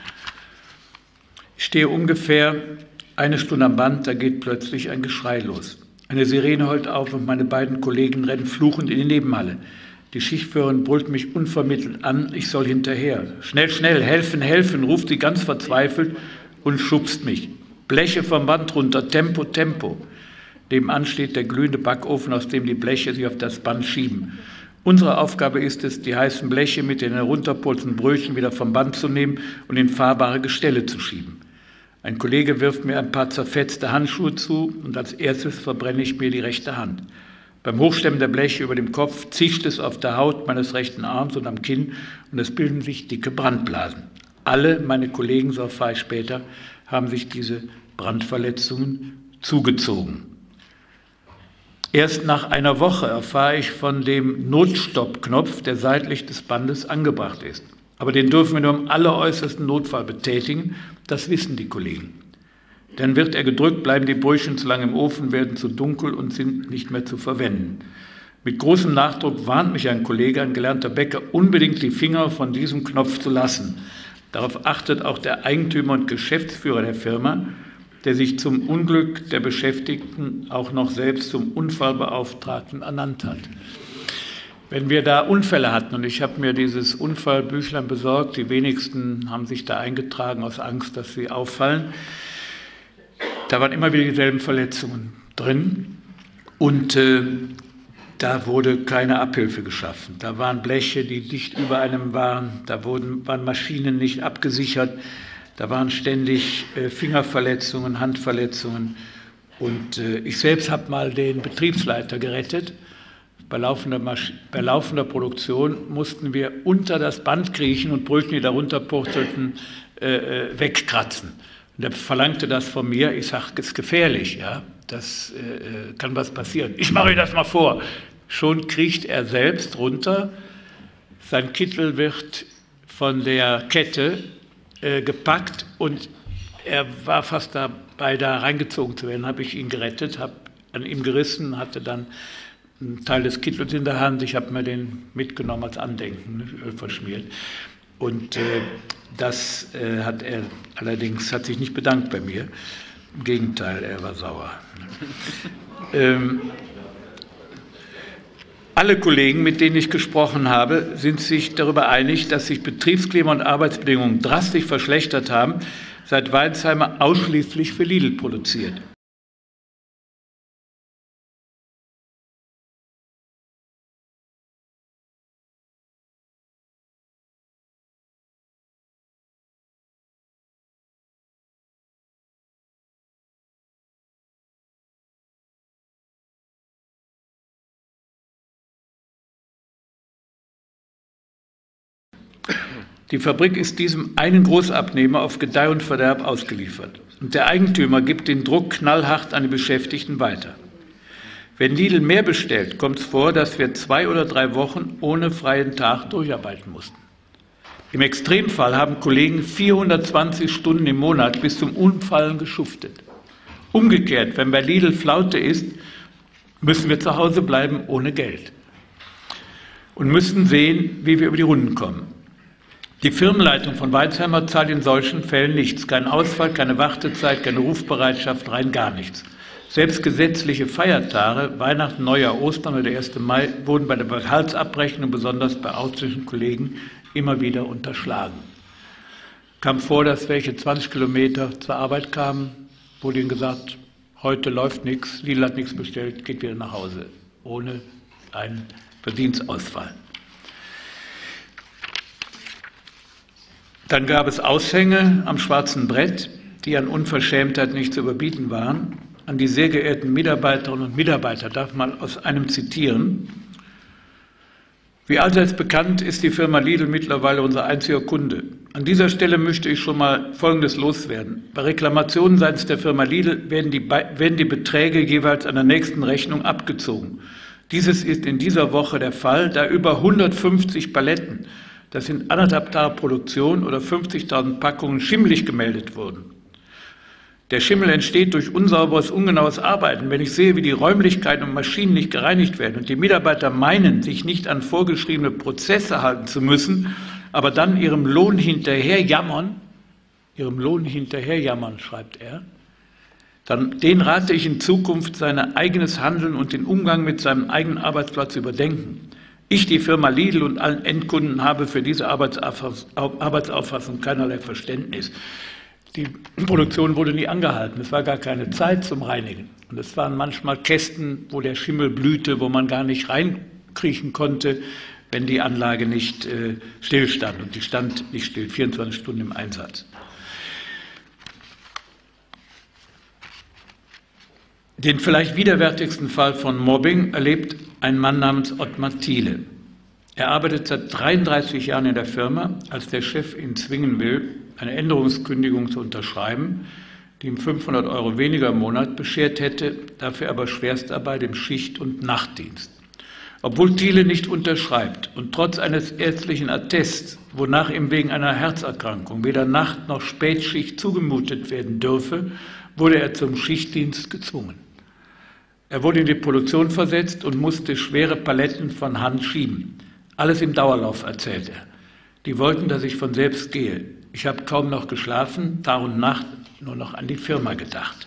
Ich stehe ungefähr eine Stunde am Band, da geht plötzlich ein Geschrei los. Eine Sirene heult auf und meine beiden Kollegen rennen fluchend in die Nebenhalle. Die Schichtführerin brüllt mich unvermittelt an, ich soll hinterher. Schnell, schnell, helfen, helfen, ruft sie ganz verzweifelt und schubst mich. Bleche vom Band runter, Tempo, Tempo. Nebenan steht der glühende Backofen, aus dem die Bleche sich auf das Band schieben. Unsere Aufgabe ist es, die heißen Bleche mit den herunterpolzenden Brötchen wieder vom Band zu nehmen und in fahrbare Gestelle zu schieben. Ein Kollege wirft mir ein paar zerfetzte Handschuhe zu und als erstes verbrenne ich mir die rechte Hand. Beim Hochstemmen der Bleche über dem Kopf zischt es auf der Haut meines rechten Arms und am Kinn und es bilden sich dicke Brandblasen. Alle meine Kollegen, so erfahre ich später, haben sich diese Brandverletzungen zugezogen. Erst nach einer Woche erfahre ich von dem Notstoppknopf, der seitlich des Bandes angebracht ist. Aber den dürfen wir nur im alleräußersten Notfall betätigen, das wissen die Kollegen. Dann wird er gedrückt, bleiben die Brötchen zu lange im Ofen, werden zu dunkel und sind nicht mehr zu verwenden. Mit großem Nachdruck warnt mich ein Kollege, ein gelernter Bäcker, unbedingt die Finger von diesem Knopf zu lassen. Darauf achtet auch der Eigentümer und Geschäftsführer der Firma, der sich zum Unglück der Beschäftigten auch noch selbst zum Unfallbeauftragten ernannt hat. Wenn wir da Unfälle hatten, und ich habe mir dieses Unfallbüchlein besorgt, die wenigsten haben sich da eingetragen aus Angst, dass sie auffallen, da waren immer wieder dieselben Verletzungen drin und äh, da wurde keine Abhilfe geschaffen. Da waren Bleche, die dicht über einem waren, da wurden, waren Maschinen nicht abgesichert, da waren ständig äh, Fingerverletzungen, Handverletzungen und äh, ich selbst habe mal den Betriebsleiter gerettet. Bei laufender, bei laufender Produktion mussten wir unter das Band kriechen und Brötchen, die darunter purzelten, äh, wegkratzen. Und er verlangte das von mir. Ich sage, es ist gefährlich, ja? Das äh, kann was passieren. Ich mache Ihnen das mal vor. Schon kriecht er selbst runter. Sein Kittel wird von der Kette äh, gepackt und er war fast dabei, da reingezogen zu werden. Habe ich ihn gerettet, habe an ihm gerissen, hatte dann einen Teil des Kittels in der Hand. Ich habe mir den mitgenommen als Andenken, Öl verschmiert. Und äh, das äh, hat er allerdings, hat sich nicht bedankt bei mir. Im Gegenteil, er war sauer. ähm, alle Kollegen, mit denen ich gesprochen habe, sind sich darüber einig, dass sich Betriebsklima und Arbeitsbedingungen drastisch verschlechtert haben, seit Weinsheimer ausschließlich für Lidl produziert. Die Fabrik ist diesem einen Großabnehmer auf Gedeih und Verderb ausgeliefert. Und der Eigentümer gibt den Druck knallhart an die Beschäftigten weiter. Wenn Lidl mehr bestellt, kommt es vor, dass wir zwei oder drei Wochen ohne freien Tag durcharbeiten mussten. Im Extremfall haben Kollegen vierhundertzwanzig Stunden im Monat bis zum Umfallen geschuftet. Umgekehrt, wenn bei Lidl Flaute ist, müssen wir zu Hause bleiben ohne Geld und müssen sehen, wie wir über die Runden kommen. Die Firmenleitung von Weinsheimer zahlt in solchen Fällen nichts. Kein Ausfall, keine Wartezeit, keine Rufbereitschaft, rein gar nichts. Selbst gesetzliche Feiertage, Weihnachten, Neujahr, Ostern oder der erste Mai, wurden bei der Gehaltsabrechnung, besonders bei ausländischen Kollegen, immer wieder unterschlagen. Kam vor, dass welche zwanzig Kilometer zur Arbeit kamen, wurde ihnen gesagt, heute läuft nichts, Lidl hat nichts bestellt, geht wieder nach Hause, ohne einen Verdienstausfall. Dann gab es Aushänge am schwarzen Brett, die an Unverschämtheit nicht zu überbieten waren. An die sehr geehrten Mitarbeiterinnen und Mitarbeiter darf man aus einem zitieren. Wie allseits bekannt ist die Firma Lidl mittlerweile unser einziger Kunde. An dieser Stelle möchte ich schon mal Folgendes loswerden. Bei Reklamationen seitens der Firma Lidl werden die, werden die Beträge jeweils an der nächsten Rechnung abgezogen. Dieses ist in dieser Woche der Fall, da über hundertfünfzig Paletten, das sind anderthalb Tage Produktion oder fünfzigtausend Packungen, schimmelig gemeldet wurden. Der Schimmel entsteht durch unsauberes, ungenaues Arbeiten. Wenn ich sehe, wie die Räumlichkeiten und Maschinen nicht gereinigt werden und die Mitarbeiter meinen, sich nicht an vorgeschriebene Prozesse halten zu müssen, aber dann ihrem Lohn hinterher jammern, ihrem Lohn hinterher jammern, schreibt er, dann den rate ich in Zukunft, sein eigenes Handeln und den Umgang mit seinem eigenen Arbeitsplatz zu überdenken. Ich, die Firma Lidl und allen Endkunden, habe für diese Arbeitsauffassung keinerlei Verständnis. Die Produktion wurde nie angehalten, es war gar keine Zeit zum Reinigen. Und es waren manchmal Kästen, wo der Schimmel blühte, wo man gar nicht reinkriechen konnte, wenn die Anlage nicht äh, stillstand. Und die stand nicht still, vierundzwanzig Stunden im Einsatz. Den vielleicht widerwärtigsten Fall von Mobbing erlebt ein Mann namens Ottmar Thiele. Er arbeitet seit dreiunddreißig Jahren in der Firma, als der Chef ihn zwingen will, eine Änderungskündigung zu unterschreiben, die ihm fünfhundert Euro weniger im Monat beschert hätte, dafür aber Schwerstarbeit im Schicht- und Nachtdienst. Obwohl Thiele nicht unterschreibt und trotz eines ärztlichen Attests, wonach ihm wegen einer Herzerkrankung weder Nacht- noch Spätschicht zugemutet werden dürfe, wurde er zum Schichtdienst gezwungen. Er wurde in die Produktion versetzt und musste schwere Paletten von Hand schieben. Alles im Dauerlauf, erzählt er. Die wollten, dass ich von selbst gehe. Ich habe kaum noch geschlafen, Tag und Nacht nur noch an die Firma gedacht.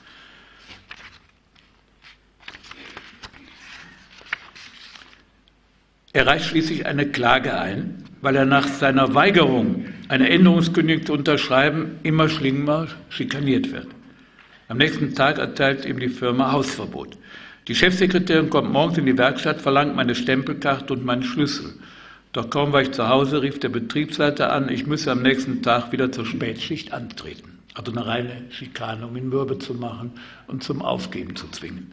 Er reicht schließlich eine Klage ein, weil er nach seiner Weigerung, eine Änderungskündigung zu unterschreiben, immer schlimmer schikaniert wird. Am nächsten Tag erteilt ihm die Firma Hausverbot. Die Chefsekretärin kommt morgens in die Werkstatt, verlangt meine Stempelkarte und meinen Schlüssel. Doch kaum war ich zu Hause, rief der Betriebsleiter an, ich müsse am nächsten Tag wieder zur Spätschicht antreten. Also eine reine Schikane, um ihn mürbe zu machen und zum Aufgeben zu zwingen.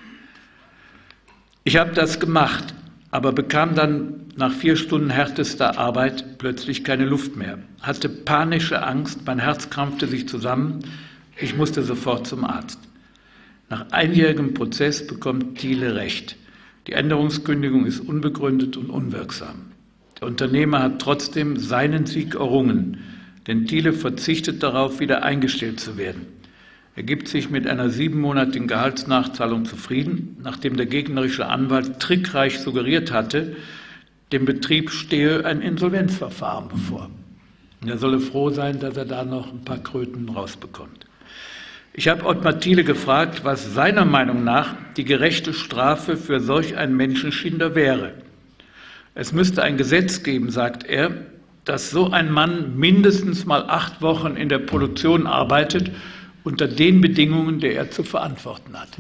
Ich habe das gemacht, aber bekam dann nach vier Stunden härtester Arbeit plötzlich keine Luft mehr, hatte panische Angst, mein Herz krampfte sich zusammen, ich musste sofort zum Arzt. Nach einjährigem Prozess bekommt Thiele Recht. Die Änderungskündigung ist unbegründet und unwirksam. Der Unternehmer hat trotzdem seinen Sieg errungen, denn Thiele verzichtet darauf, wieder eingestellt zu werden. Er gibt sich mit einer siebenmonatigen Gehaltsnachzahlung zufrieden, nachdem der gegnerische Anwalt trickreich suggeriert hatte, dem Betrieb stehe ein Insolvenzverfahren bevor. Und er solle froh sein, dass er da noch ein paar Kröten rausbekommt. Ich habe Ottmar Thiele gefragt, was seiner Meinung nach die gerechte Strafe für solch einen Menschenschinder wäre. Es müsste ein Gesetz geben, sagt er, dass so ein Mann mindestens mal acht Wochen in der Produktion arbeitet, unter den Bedingungen, die er zu verantworten hat.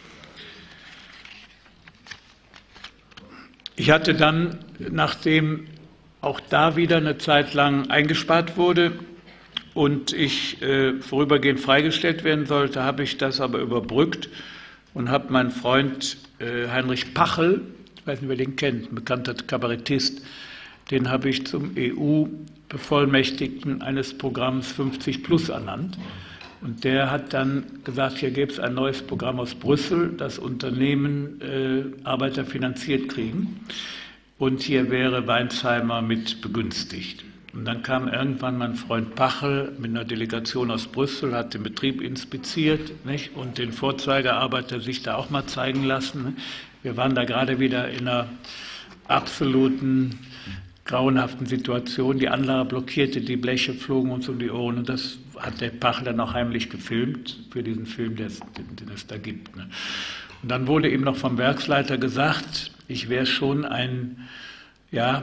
Ich hatte dann, nachdem auch da wieder eine Zeit lang eingespart wurde, und ich äh, vorübergehend freigestellt werden sollte, habe ich das aber überbrückt und habe meinen Freund äh, Heinrich Pachel, ich weiß nicht, wer den kennt, ein bekannter Kabarettist, den habe ich zum E U-Bevollmächtigten eines Programms fünfzig plus ernannt. Und der hat dann gesagt, hier gäbe es ein neues Programm aus Brüssel, das Unternehmen äh, Arbeiter finanziert kriegen. Und hier wäre Weinsheimer mit begünstigt. Und dann kam irgendwann mein Freund Pachel mit einer Delegation aus Brüssel, hat den Betrieb inspiziert, nicht? Und den Vorzeigearbeiter sich da auch mal zeigen lassen. Wir waren da gerade wieder in einer absoluten, grauenhaften Situation. Die Anlage blockierte, die Bleche flogen uns um die Ohren. Und das hat der Pachel dann auch heimlich gefilmt, für diesen Film, den, den es da gibt. Ne? Und dann wurde ihm noch vom Werksleiter gesagt, ich wäre schon ein, ja,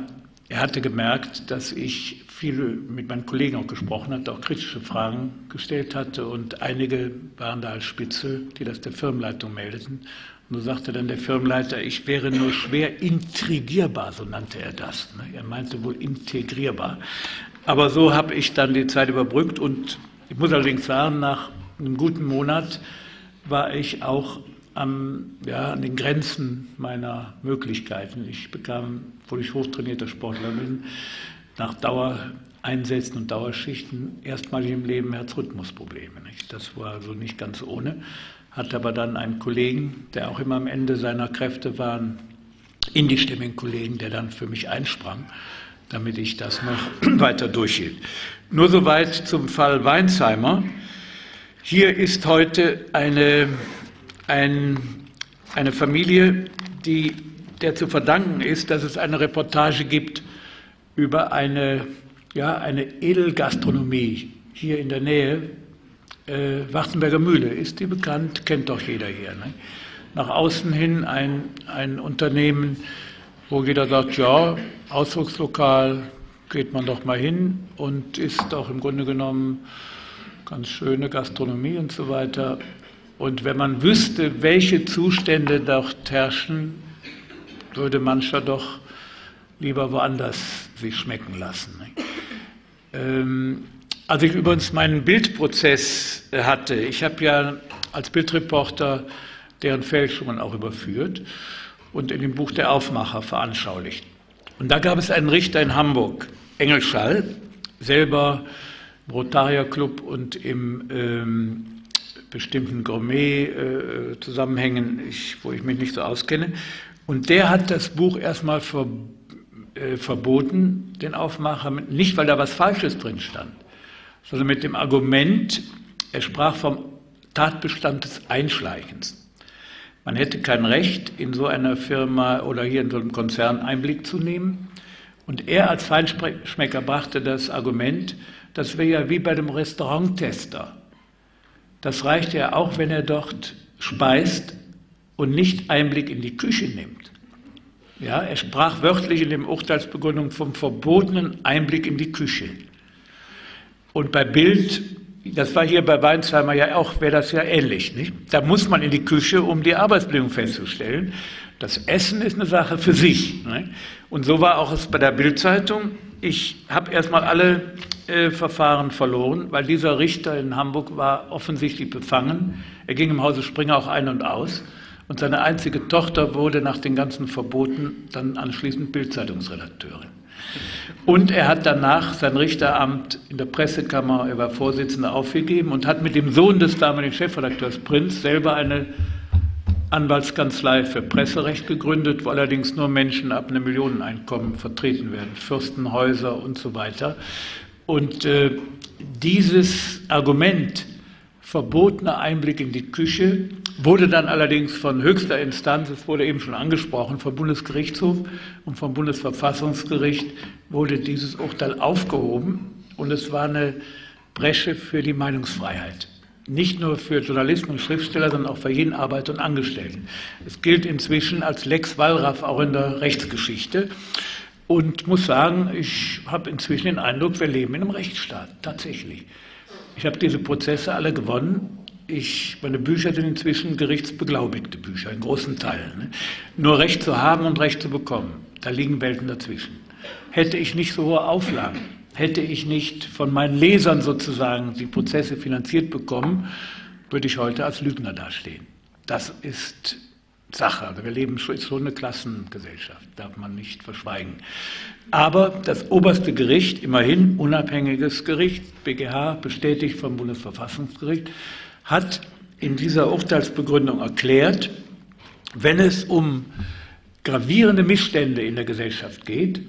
er hatte gemerkt, dass ich viele mit meinen Kollegen auch gesprochen hatte, auch kritische Fragen gestellt hatte und einige waren da als Spitzel, die das der Firmenleitung meldeten. Und so sagte dann der Firmenleiter, ich wäre nur schwer intrigierbar, so nannte er das. Er meinte wohl integrierbar. Aber so habe ich dann die Zeit überbrückt und ich muss allerdings sagen, nach einem guten Monat war ich auch am, ja, an den Grenzen meiner Möglichkeiten. Ich bekam, obwohl ich hochtrainierter Sportler bin, nach Dauereinsätzen und Dauerschichten erstmalig im Leben Herzrhythmusprobleme. Nicht? Das war also nicht ganz ohne. Hatte aber dann einen Kollegen, der auch immer am Ende seiner Kräfte war, einen indischstämmigen Kollegen, der dann für mich einsprang, damit ich das noch weiter durchhielt. Nur soweit zum Fall Weinsheimer. Hier ist heute eine, ein, eine Familie, die, der zu verdanken ist, dass es eine Reportage gibt über eine, ja, eine Edelgastronomie hier in der Nähe. Äh, Wachsenberger Mühle, ist die bekannt, kennt doch jeder hier. Ne? Nach außen hin ein, ein Unternehmen, wo jeder sagt, ja, Ausflugslokal, geht man doch mal hin und ist auch im Grunde genommen ganz schöne Gastronomie und so weiter. Und wenn man wüsste, welche Zustände dort herrschen, würde mancher doch lieber woanders sich schmecken lassen. Ne? Ähm, Als ich übrigens meinen Bildprozess hatte, ich habe ja als Bildreporter deren Fälschungen auch überführt und in dem Buch Der Aufmacher veranschaulicht. Und da gab es einen Richter in Hamburg, Engelschall, selber im Rotarier-Club und im ähm, bestimmten Gourmet-Zusammenhängen, äh, wo ich mich nicht so auskenne. Und der hat das Buch erstmal ver, äh, verboten, den Aufmacher, nicht weil da was Falsches drin stand, sondern mit dem Argument, er sprach vom Tatbestand des Einschleichens. Man hätte kein Recht, in so einer Firma oder hier in so einem Konzern Einblick zu nehmen. Und er als Feinschmecker brachte das Argument, das wäre ja wie bei dem Restauranttester. Das reicht ja auch, wenn er dort speist und nicht Einblick in die Küche nimmt. Ja, er sprach wörtlich in der Urteilsbegründung vom verbotenen Einblick in die Küche. Und bei Bild, das war hier bei Weinsheimer ja auch, wäre das ja ähnlich. Nicht? Da muss man in die Küche, um die Arbeitsbedingungen festzustellen. Das Essen ist eine Sache für sich. Nicht? Und so war auch es bei der Bild-Zeitung. Ich habe erstmal alle äh, Verfahren verloren, weil dieser Richter in Hamburg war offensichtlich befangen. Er ging im Hause Springer auch ein und aus. Und seine einzige Tochter wurde nach den ganzen Verboten dann anschließend Bild-Zeitungsredakteurin. Und er hat danach sein Richteramt in der Pressekammer, er war Vorsitzender, aufgegeben und hat mit dem Sohn des damaligen Chefredakteurs Prinz selber eine Anwaltskanzlei für Presserecht gegründet, wo allerdings nur Menschen ab einem Millioneneinkommen vertreten werden, Fürstenhäuser und so weiter. Und äh, dieses Argument, verbotener Einblick in die Küche, wurde dann allerdings von höchster Instanz, es wurde eben schon angesprochen, vom Bundesgerichtshof und vom Bundesverfassungsgericht wurde dieses Urteil aufgehoben und es war eine Bresche für die Meinungsfreiheit. Nicht nur für Journalisten und Schriftsteller, sondern auch für jeden Arbeiter und Angestellten. Es gilt inzwischen als Lex Wallraff auch in der Rechtsgeschichte und muss sagen, ich habe inzwischen den Eindruck, wir leben in einem Rechtsstaat, tatsächlich. Ich habe diese Prozesse alle gewonnen. Ich, meine Bücher sind inzwischen gerichtsbeglaubigte Bücher, in großen Teilen. Ne? Nur Recht zu haben und Recht zu bekommen, da liegen Welten dazwischen. Hätte ich nicht so hohe Auflagen, hätte ich nicht von meinen Lesern sozusagen die Prozesse finanziert bekommen, würde ich heute als Lügner dastehen. Das ist Sache. Also wir leben schon, ist schon eine Klassengesellschaft, darf man nicht verschweigen. Aber das oberste Gericht, immerhin unabhängiges Gericht, B G H, bestätigt vom Bundesverfassungsgericht, hat in dieser Urteilsbegründung erklärt, wenn es um gravierende Missstände in der Gesellschaft geht,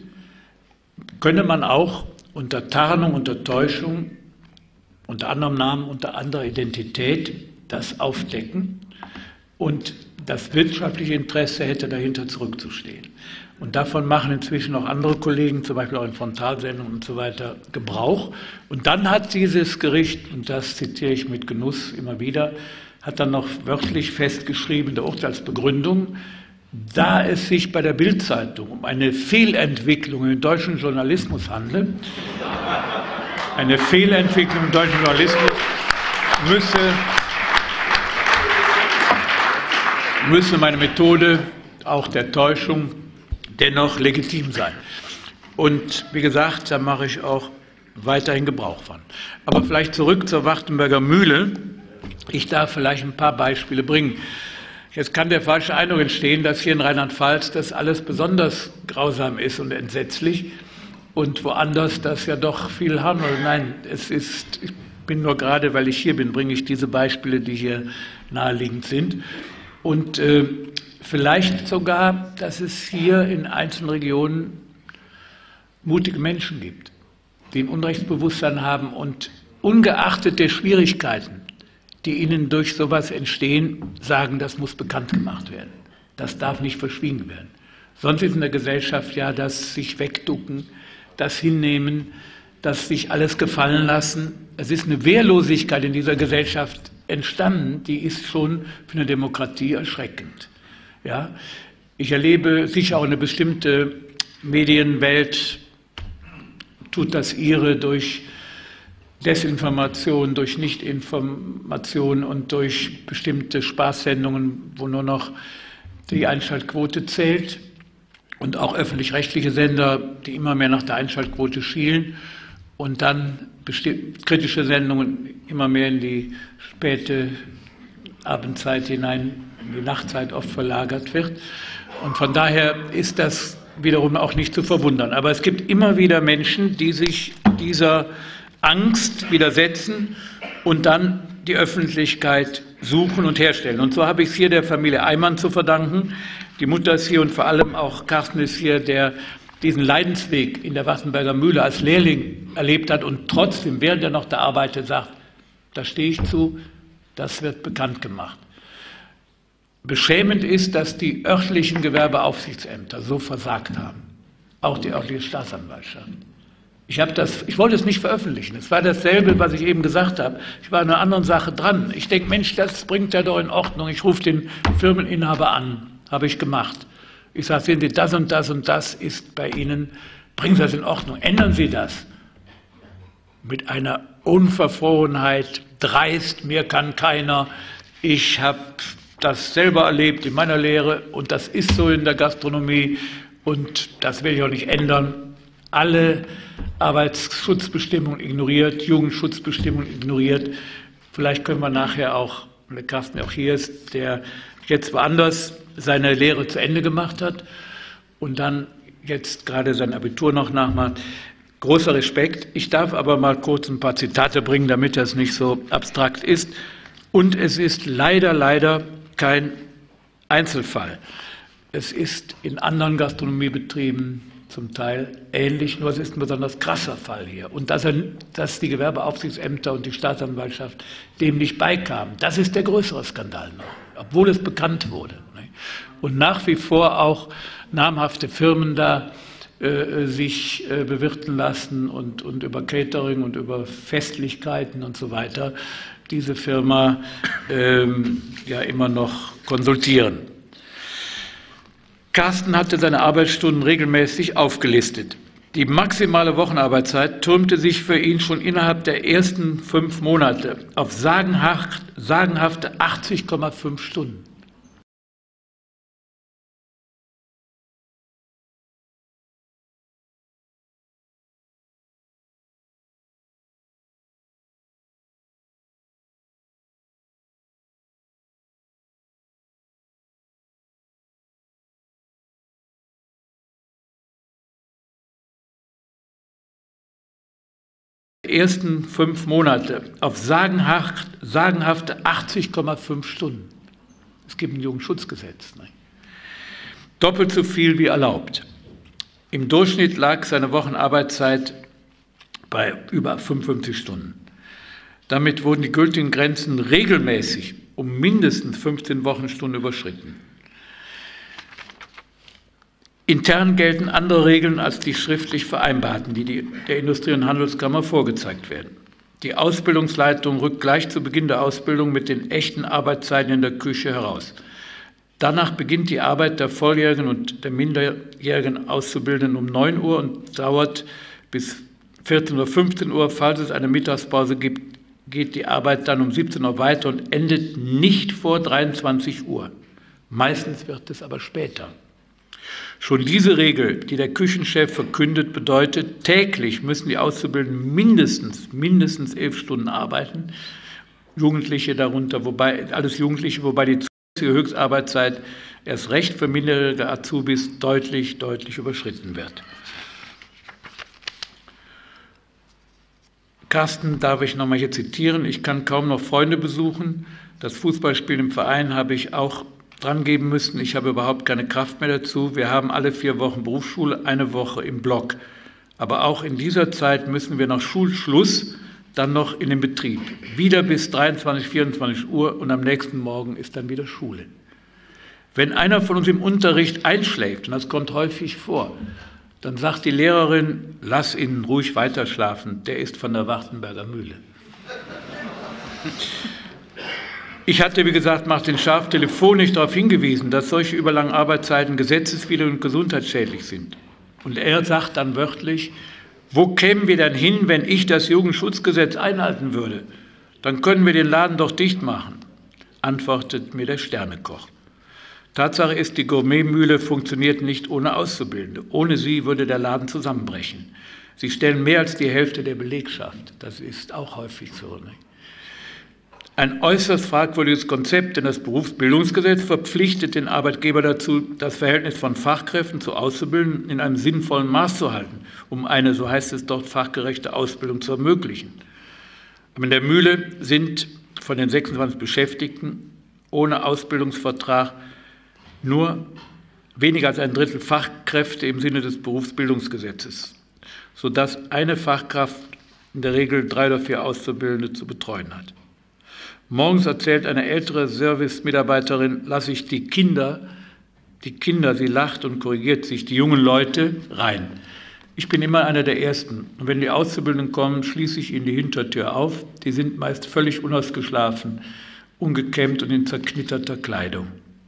könne man auch unter Tarnung, unter Täuschung, unter anderem Namen, unter anderer Identität das aufdecken und das wirtschaftliche Interesse hätte dahinter zurückzustehen. Und davon machen inzwischen auch andere Kollegen, zum Beispiel auch in Frontalsendungen und so weiter, Gebrauch. Und dann hat dieses Gericht, und das zitiere ich mit Genuss immer wieder, hat dann noch wörtlich festgeschrieben, der Urteilsbegründung, Da es sich bei der Bild-Zeitung um eine Fehlentwicklung im deutschen Journalismus handelt, eine Fehlentwicklung im deutschen Journalismus, müsse, müsse meine Methode auch der Täuschung dennoch legitim sein. Und wie gesagt, da mache ich auch weiterhin Gebrauch von. Aber vielleicht zurück zur Wartenberger Mühle. Ich darf vielleicht ein paar Beispiele bringen. Jetzt kann der falsche Eindruck entstehen, dass hier in Rheinland-Pfalz das alles besonders grausam ist und entsetzlich und woanders das ja doch viel harmloser. Nein, es ist, ich bin nur gerade, weil ich hier bin, bringe ich diese Beispiele, die hier naheliegend sind. Und äh, vielleicht sogar, dass es hier in einzelnen Regionen mutige Menschen gibt, die ein Unrechtsbewusstsein haben und ungeachtet der Schwierigkeiten, die ihnen durch sowas entstehen, sagen, das muss bekannt gemacht werden. Das darf nicht verschwiegen werden. Sonst ist in der Gesellschaft ja das sich wegducken, das Hinnehmen, das sich alles gefallen lassen. Es ist eine Wehrlosigkeit in dieser Gesellschaft entstanden, die ist schon für eine Demokratie erschreckend. Ja? Ich erlebe sicher auch eine bestimmte Medienwelt, tut das ihre durch Desinformation, durch Nichtinformation und durch bestimmte Spaßsendungen, wo nur noch die Einschaltquote zählt und auch öffentlich-rechtliche Sender, die immer mehr nach der Einschaltquote schielen und dann kritische Sendungen immer mehr in die späte Abendzeit hinein, in die Nachtzeit oft verlagert wird. Und von daher ist das wiederum auch nicht zu verwundern. Aber es gibt immer wieder Menschen, die sich dieser Angst widersetzen und dann die Öffentlichkeit suchen und herstellen. Und so habe ich es hier der Familie Eimann zu verdanken. Die Mutter ist hier und vor allem auch Carsten ist hier, der diesen Leidensweg in der Wartenberger Mühle als Lehrling erlebt hat und trotzdem, während er noch da arbeitet, sagt, da stehe ich zu, das wird bekannt gemacht. Beschämend ist, dass die örtlichen Gewerbeaufsichtsämter so versagt haben, auch die örtliche Staatsanwaltschaft. Ich, habe das, ich wollte es nicht veröffentlichen. Es war dasselbe, was ich eben gesagt habe. Ich war an einer anderen Sache dran. Ich denke, Mensch, das bringt ja doch in Ordnung. Ich rufe den Firmeninhaber an. Habe ich gemacht. Ich sage, sehen Sie, das und das und das ist bei Ihnen. Bringen Sie das in Ordnung. Ändern Sie das. Mit einer Unverfrorenheit, dreist, mir kann keiner. Ich habe das selber erlebt in meiner Lehre und das ist so in der Gastronomie und das will ich auch nicht ändern. Alle Arbeitsschutzbestimmungen ignoriert, Jugendschutzbestimmungen ignoriert. Vielleicht können wir nachher auch, wenn der Carsten auch hier ist, der jetzt woanders seine Lehre zu Ende gemacht hat und dann jetzt gerade sein Abitur noch nachmacht. Großer Respekt. Ich darf aber mal kurz ein paar Zitate bringen, damit das nicht so abstrakt ist. Und es ist leider, leider kein Einzelfall. Es ist in anderen Gastronomiebetrieben zum Teil ähnlich, nur es ist ein besonders krasser Fall hier. Und dass, er, dass die Gewerbeaufsichtsämter und die Staatsanwaltschaft dem nicht beikamen, das ist der größere Skandal noch, obwohl es bekannt wurde. Und nach wie vor auch namhafte Firmen da äh, sich äh, bewirten lassen und, und über Catering und über Festlichkeiten und so weiter diese Firma ähm, ja immer noch konsultieren. Carsten hatte seine Arbeitsstunden regelmäßig aufgelistet. Die maximale Wochenarbeitszeit türmte sich für ihn schon innerhalb der ersten fünf Monate auf sagenhaft, sagenhafte achtzig Komma fünf Stunden. Ersten fünf Monate auf sagenhaft, sagenhafte achtzig Komma fünf Stunden. Es gibt ein Jugendschutzgesetz. Ne? Doppelt so viel wie erlaubt. Im Durchschnitt lag seine Wochenarbeitszeit bei über fünfundfünfzig Stunden. Damit wurden die gültigen Grenzen regelmäßig um mindestens fünfzehn Wochenstunden überschritten. Intern gelten andere Regeln als die schriftlich vereinbarten, die, die der Industrie- und Handelskammer vorgezeigt werden. Die Ausbildungsleitung rückt gleich zu Beginn der Ausbildung mit den echten Arbeitszeiten in der Küche heraus. Danach beginnt die Arbeit der volljährigen und der minderjährigen Auszubildenden um neun Uhr und dauert bis vierzehn Uhr, fünfzehn Uhr. Falls es eine Mittagspause gibt, geht die Arbeit dann um siebzehn Uhr weiter und endet nicht vor dreiundzwanzig Uhr. Meistens wird es aber später. Schon diese Regel, die der Küchenchef verkündet, bedeutet, täglich müssen die Auszubildenden mindestens, mindestens elf Stunden arbeiten. Jugendliche darunter, wobei, alles Jugendliche, wobei die zulässige Höchstarbeitszeit erst recht für minderjährige Azubis deutlich, deutlich überschritten wird. Carsten darf ich nochmal hier zitieren. Ich kann kaum noch Freunde besuchen. Das Fußballspiel im Verein habe ich auch dran geben müssen. Ich habe überhaupt keine Kraft mehr dazu. Wir haben alle vier Wochen Berufsschule, eine Woche im Block. Aber auch in dieser Zeit müssen wir nach Schulschluss dann noch in den Betrieb. Wieder bis dreiundzwanzig, vierundzwanzig Uhr und am nächsten Morgen ist dann wieder Schule. Wenn einer von uns im Unterricht einschläft, und das kommt häufig vor, dann sagt die Lehrerin, lass ihn ruhig weiterschlafen, der ist von der Wartenberger Mühle. Ich hatte, wie gesagt, Martin Scharf telefonisch darauf hingewiesen, dass solche überlangen Arbeitszeiten gesetzeswidrig und gesundheitsschädlich sind. Und er sagt dann wörtlich, wo kämen wir denn hin, wenn ich das Jugendschutzgesetz einhalten würde? Dann können wir den Laden doch dicht machen, antwortet mir der Sternekoch. Tatsache ist, die Gourmetmühle funktioniert nicht ohne Auszubildende. Ohne sie würde der Laden zusammenbrechen. Sie stellen mehr als die Hälfte der Belegschaft. Das ist auch häufig so. Ne? Ein äußerst fragwürdiges Konzept, denn das Berufsbildungsgesetz verpflichtet den Arbeitgeber dazu, das Verhältnis von Fachkräften zu Auszubildenden in einem sinnvollen Maß zu halten, um eine, so heißt es dort, fachgerechte Ausbildung zu ermöglichen. Aber in der Mühle sind von den sechsundzwanzig Beschäftigten ohne Ausbildungsvertrag nur weniger als ein Drittel Fachkräfte im Sinne des Berufsbildungsgesetzes, sodass eine Fachkraft in der Regel drei oder vier Auszubildende zu betreuen hat. Morgens erzählt eine ältere Service-Mitarbeiterin, lasse ich die Kinder, die Kinder, sie lacht und korrigiert sich, die jungen Leute rein. Ich bin immer einer der Ersten. Und wenn die Auszubildenden kommen, schließe ich ihnen die Hintertür auf. Die sind meist völlig unausgeschlafen, ungekämmt und in zerknitterter Kleidung.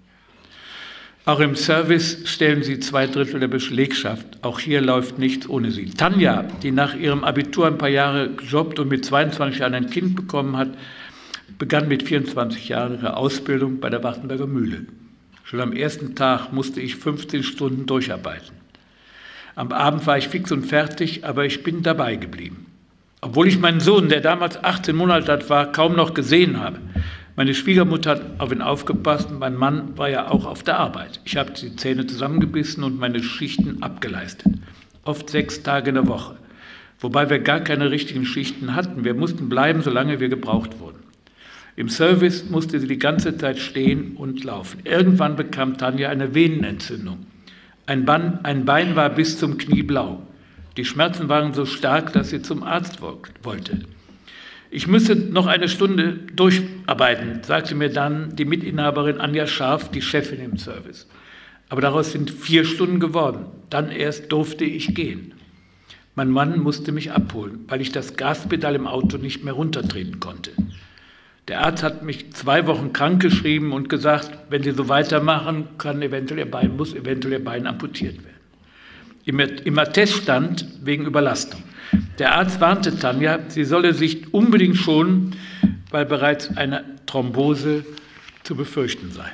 Auch im Service stellen sie zwei Drittel der Belegschaft. Auch hier läuft nichts ohne sie. Tanja, die nach ihrem Abitur ein paar Jahre gejobbt und mit zweiundzwanzig Jahren ein Kind bekommen hat, begann mit vierundzwanzig Jahren ihre Ausbildung bei der Wartenberger Mühle. Schon am ersten Tag musste ich fünfzehn Stunden durcharbeiten. Am Abend war ich fix und fertig, aber ich bin dabei geblieben. Obwohl ich meinen Sohn, der damals achtzehn Monate alt war, kaum noch gesehen habe. Meine Schwiegermutter hat auf ihn aufgepasst und mein Mann war ja auch auf der Arbeit. Ich habe die Zähne zusammengebissen und meine Schichten abgeleistet. Oft sechs Tage in der Woche. Wobei wir gar keine richtigen Schichten hatten. Wir mussten bleiben, solange wir gebraucht wurden. Im Service musste sie die ganze Zeit stehen und laufen. Irgendwann bekam Tanja eine Venenentzündung. Ein Bein, ein Bein war bis zum Knie blau. Die Schmerzen waren so stark, dass sie zum Arzt wollte. Ich müsse noch eine Stunde durcharbeiten, sagte mir dann die Mitinhaberin Anja Scharf, die Chefin im Service. Aber daraus sind vier Stunden geworden. Dann erst durfte ich gehen. Mein Mann musste mich abholen, weil ich das Gaspedal im Auto nicht mehr runtertreten konnte. Der Arzt hat mich zwei Wochen krankgeschrieben und gesagt, wenn Sie so weitermachen, kann eventuell Ihr Bein, muss eventuell Ihr Bein amputiert werden. Im, im Attest stand wegen Überlastung. Der Arzt warnte Tanja, sie solle sich unbedingt schonen, weil bereits eine Thrombose zu befürchten sei.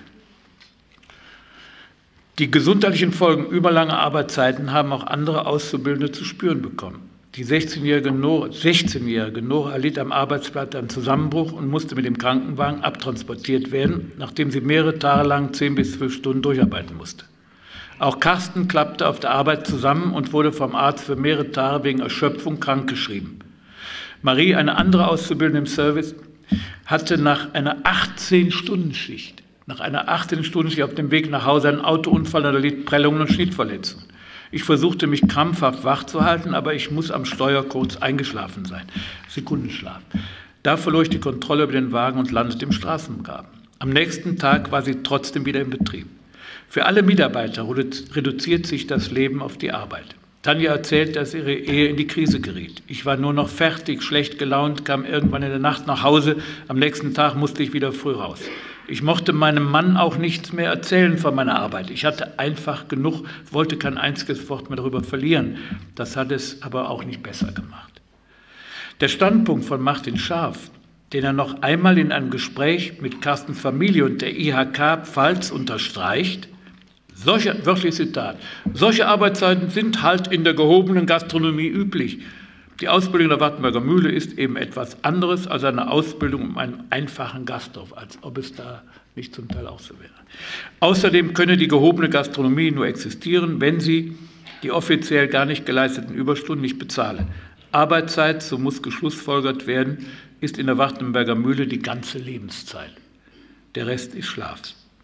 Die gesundheitlichen Folgen überlanger Arbeitszeiten haben auch andere Auszubildende zu spüren bekommen. Die sechzehnjährige Nora, sechzehnjährige Nora erlitt am Arbeitsplatz einen Zusammenbruch und musste mit dem Krankenwagen abtransportiert werden, nachdem sie mehrere Tage lang zehn bis zwölf Stunden durcharbeiten musste. Auch Carsten klappte auf der Arbeit zusammen und wurde vom Arzt für mehrere Tage wegen Erschöpfung krankgeschrieben. Marie, eine andere Auszubildende im Service, hatte nach einer achtzehn-Stunden-Schicht, nach einer achtzehn-Stunden-Schicht auf dem Weg nach Hause einen Autounfall und erlitt Prellungen und Schnittverletzungen. Ich versuchte mich krampfhaft wach zu halten, aber ich muss am Steuer kurz eingeschlafen sein. Sekundenschlaf. Da verlor ich die Kontrolle über den Wagen und landete im Straßengraben. Am nächsten Tag war sie trotzdem wieder im Betrieb. Für alle Mitarbeiter reduziert sich das Leben auf die Arbeit. Tanja erzählt, dass ihre Ehe in die Krise geriet. Ich war nur noch fertig, schlecht gelaunt, kam irgendwann in der Nacht nach Hause. Am nächsten Tag musste ich wieder früh raus. Ich mochte meinem Mann auch nichts mehr erzählen von meiner Arbeit. Ich hatte einfach genug, wollte kein einziges Wort mehr darüber verlieren. Das hat es aber auch nicht besser gemacht. Der Standpunkt von Martin Scharf, den er noch einmal in einem Gespräch mit Carstens Familie und der I H K Pfalz unterstreicht, solche, wörtlich Zitat, solche Arbeitszeiten sind halt in der gehobenen Gastronomie üblich. Die Ausbildung der Wartenberger Mühle ist eben etwas anderes als eine Ausbildung um einen einfachen Gasthof, als ob es da nicht zum Teil auch so wäre. Außerdem könne die gehobene Gastronomie nur existieren, wenn sie die offiziell gar nicht geleisteten Überstunden nicht bezahle. Arbeitszeit, so muss geschlussfolgert werden, ist in der Wartenberger Mühle die ganze Lebenszeit. Der Rest ist Schlaf.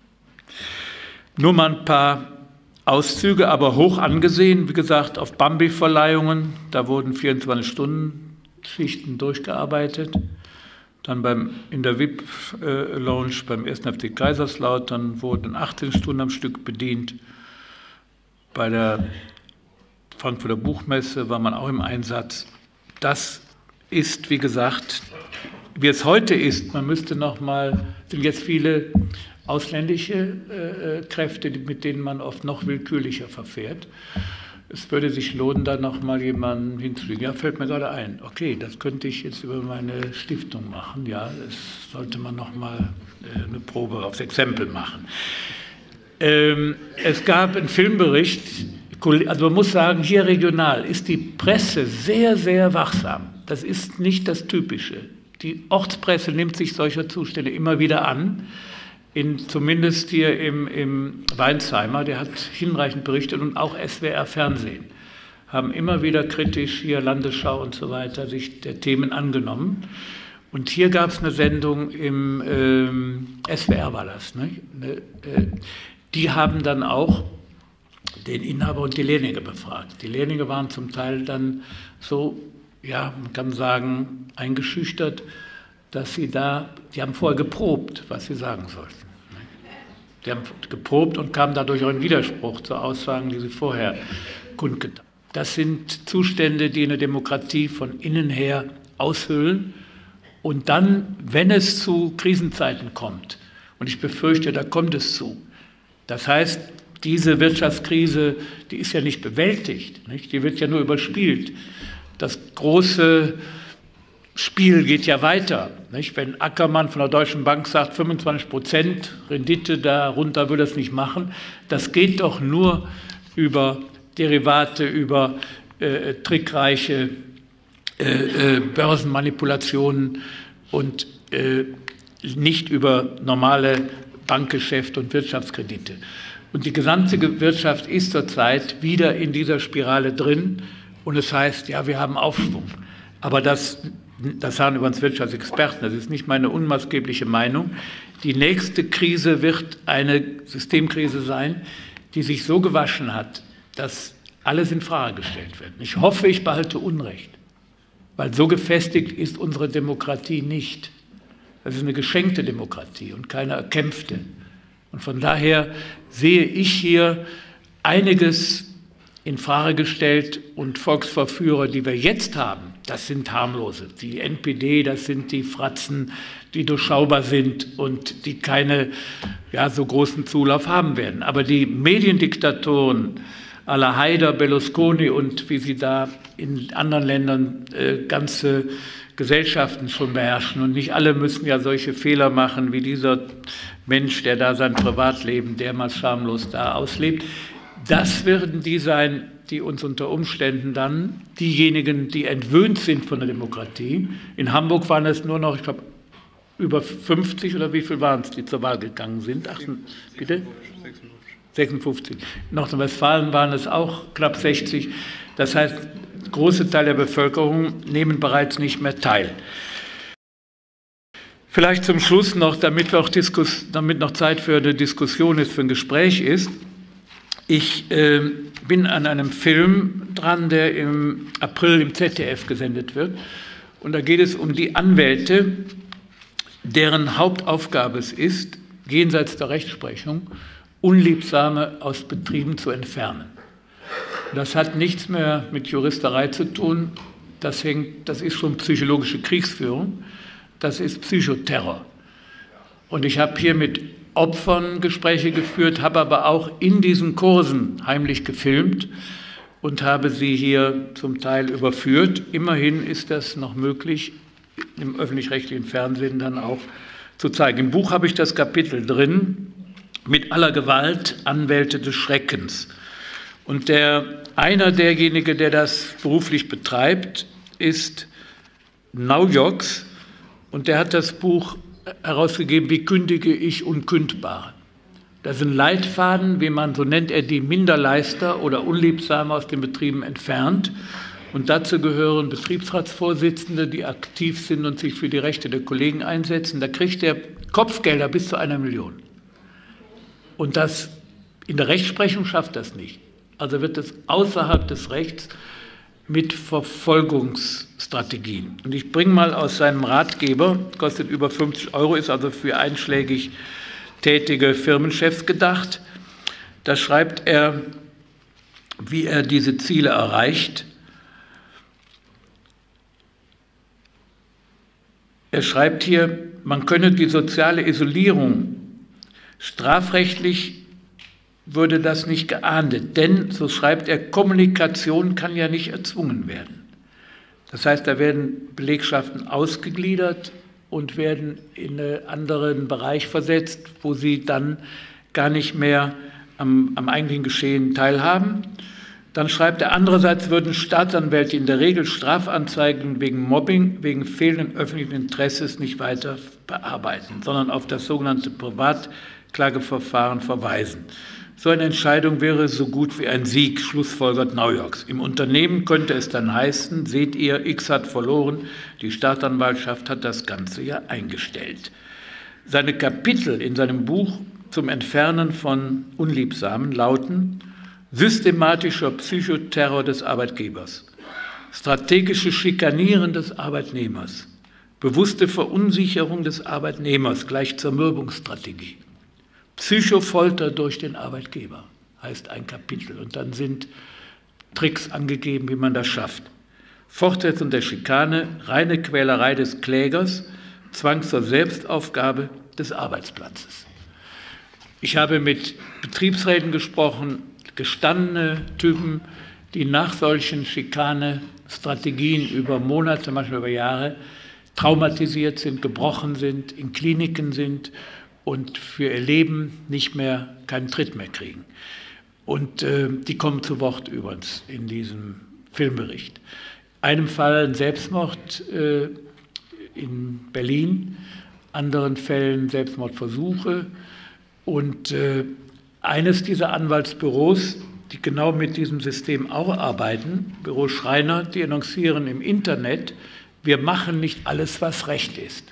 Nur mal ein paar Auszüge, aber hoch angesehen, wie gesagt, auf Bambi-Verleihungen, da wurden vierundzwanzig-Stunden-Schichten durchgearbeitet. Dann beim, in der V I P-Lounge beim ersten F C Kaiserslautern wurden achtzehn Stunden am Stück bedient. Bei der Frankfurter Buchmesse war man auch im Einsatz. Das ist, wie gesagt, wie es heute ist, man müsste noch mal, sind jetzt viele ausländische äh, Kräfte, mit denen man oft noch willkürlicher verfährt. Es würde sich lohnen, da noch mal jemanden hinzufügen. Ja, fällt mir gerade ein. Okay, das könnte ich jetzt über meine Stiftung machen. Ja, das sollte man noch mal äh, eine Probe aufs Exempel machen. Ähm, es gab einen Filmbericht. Also man muss sagen, hier regional ist die Presse sehr, sehr wachsam. Das ist nicht das Typische. Die Ortspresse nimmt sich solcher Zustände immer wieder an. In, zumindest hier im, im Weinsheimer, der hat hinreichend berichtet, und auch S W R Fernsehen haben immer wieder kritisch hier Landesschau und so weiter sich der Themen angenommen. Und hier gab es eine Sendung im ähm, S W R war das, ne? äh, die haben dann auch den Inhaber und die Lehrlinge befragt. Die Lehrlinge waren zum Teil dann so, ja, man kann sagen, eingeschüchtert, dass sie da, die haben vorher geprobt, was sie sagen sollten. Die haben geprobt und kamen dadurch auch in Widerspruch zu Aussagen, die sie vorher kundgetan haben. Das sind Zustände, die eine Demokratie von innen her aushöhlen. Und dann, wenn es zu Krisenzeiten kommt, und ich befürchte, da kommt es zu, das heißt, diese Wirtschaftskrise, die ist ja nicht bewältigt, nicht? Die wird ja nur überspielt. Das große Spiel geht ja weiter. Nicht? Wenn Ackermann von der Deutschen Bank sagt, fünfundzwanzig Prozent Rendite, darunter will er es nicht machen, das geht doch nur über Derivate, über äh, trickreiche äh, äh, Börsenmanipulationen und äh, nicht über normale Bankgeschäfte und Wirtschaftskredite. Und die gesamte Wirtschaft ist zurzeit wieder in dieser Spirale drin. Und es heißt, ja, wir haben Aufschwung. Aber das, das sagen übrigens Wirtschaftsexperten, das ist nicht meine unmaßgebliche Meinung. Die nächste Krise wird eine Systemkrise sein, die sich so gewaschen hat, dass alles in Frage gestellt wird. Ich hoffe, ich behalte Unrecht, weil so gefestigt ist unsere Demokratie nicht. Das ist eine geschenkte Demokratie und keine erkämpfte. Und von daher sehe ich hier einiges in Frage gestellt, und Volksverführer, die wir jetzt haben, das sind harmlose. Die N P D, das sind die Fratzen, die durchschaubar sind und die keine ja, so großen Zulauf haben werden. Aber die Mediendiktatoren à la Haider, Berlusconi und wie sie da in anderen Ländern äh, ganze Gesellschaften schon beherrschen, und nicht alle müssen ja solche Fehler machen wie dieser Mensch, der da sein Privatleben dermaßen schamlos da auslebt. Das werden die sein, die uns unter Umständen dann, diejenigen, die entwöhnt sind von der Demokratie, in Hamburg waren es nur noch, ich glaube, über fünfzig oder wie viel waren es, die zur Wahl gegangen sind? Ach, bitte? sechsundfünfzig. In Nordrhein-Westfalen waren es auch knapp sechzig. Das heißt, große Teile der Bevölkerung nehmen bereits nicht mehr teil. Vielleicht zum Schluss noch, damit, wir auch Diskus, damit noch Zeit für eine Diskussion ist, für ein Gespräch ist. Ich äh, bin an einem Film dran, der im April im Z D F gesendet wird. Und da geht es um die Anwälte, deren Hauptaufgabe es ist, jenseits der Rechtsprechung, Unliebsame aus Betrieben zu entfernen. Das hat nichts mehr mit Juristerei zu tun. Das, hängt, das ist schon psychologische Kriegsführung. Das ist Psychoterror. Und ich habe hier mit Opfern Gespräche geführt, habe aber auch in diesen Kursen heimlich gefilmt und habe sie hier zum Teil überführt. Immerhin ist das noch möglich, im öffentlich-rechtlichen Fernsehen dann auch zu zeigen. Im Buch habe ich das Kapitel drin, mit aller Gewalt, Anwälte des Schreckens. Und der, einer derjenigen, der das beruflich betreibt, ist Naujoks, und der hat das Buch herausgegeben, wie kündige ich Unkündbare. Das ist ein Leitfaden, wie man, so nennt er die Minderleister oder Unliebsame aus den Betrieben entfernt. Und dazu gehören Betriebsratsvorsitzende, die aktiv sind und sich für die Rechte der Kollegen einsetzen. Da kriegt er Kopfgelder bis zu einer Million. Und das in der Rechtsprechung schafft das nicht. Also wird es außerhalb des Rechts mit Verfolgungsstrategien. Und ich bringe mal aus seinem Ratgeber, kostet über fünfzig Euro, ist also für einschlägig tätige Firmenchefs gedacht. Da schreibt er, wie er diese Ziele erreicht. Er schreibt hier, man könne die soziale Isolierung strafrechtlich würde das nicht geahndet, denn, so schreibt er, Kommunikation kann ja nicht erzwungen werden. Das heißt, da werden Belegschaften ausgegliedert und werden in einen anderen Bereich versetzt, wo sie dann gar nicht mehr am, am eigentlichen Geschehen teilhaben. Dann schreibt er, andererseits würden Staatsanwälte in der Regel Strafanzeigen wegen Mobbing, wegen fehlenden öffentlichen Interesses nicht weiter bearbeiten, sondern auf das sogenannte Privatklageverfahren verweisen. So eine Entscheidung wäre so gut wie ein Sieg, schlussfolgert Naujoks. Im Unternehmen könnte es dann heißen, seht ihr, X hat verloren, die Staatsanwaltschaft hat das Ganze ja eingestellt. Seine Kapitel in seinem Buch zum Entfernen von Unliebsamen lauten: systematischer Psychoterror des Arbeitgebers, strategische Schikanieren des Arbeitnehmers, bewusste Verunsicherung des Arbeitnehmers gleich Zermürbungsstrategie. Psychofolter durch den Arbeitgeber heißt ein Kapitel. Und dann sind Tricks angegeben, wie man das schafft. Fortsetzung der Schikane, reine Quälerei des Klägers, Zwang zur Selbstaufgabe des Arbeitsplatzes. Ich habe mit Betriebsräten gesprochen, gestandene Typen, die nach solchen Schikane-Strategien über Monate, manchmal über Jahre, traumatisiert sind, gebrochen sind, in Kliniken sind und für ihr Leben nicht mehr, keinen Tritt mehr kriegen. Und äh, die kommen zu Wort übrigens in diesem Filmbericht. Einem Fall ein Selbstmord äh, in Berlin, anderen Fällen Selbstmordversuche. Und äh, eines dieser Anwaltsbüros, die genau mit diesem System auch arbeiten, Büro Schreiner, die annoncieren im Internet, wir machen nicht alles, was Recht ist.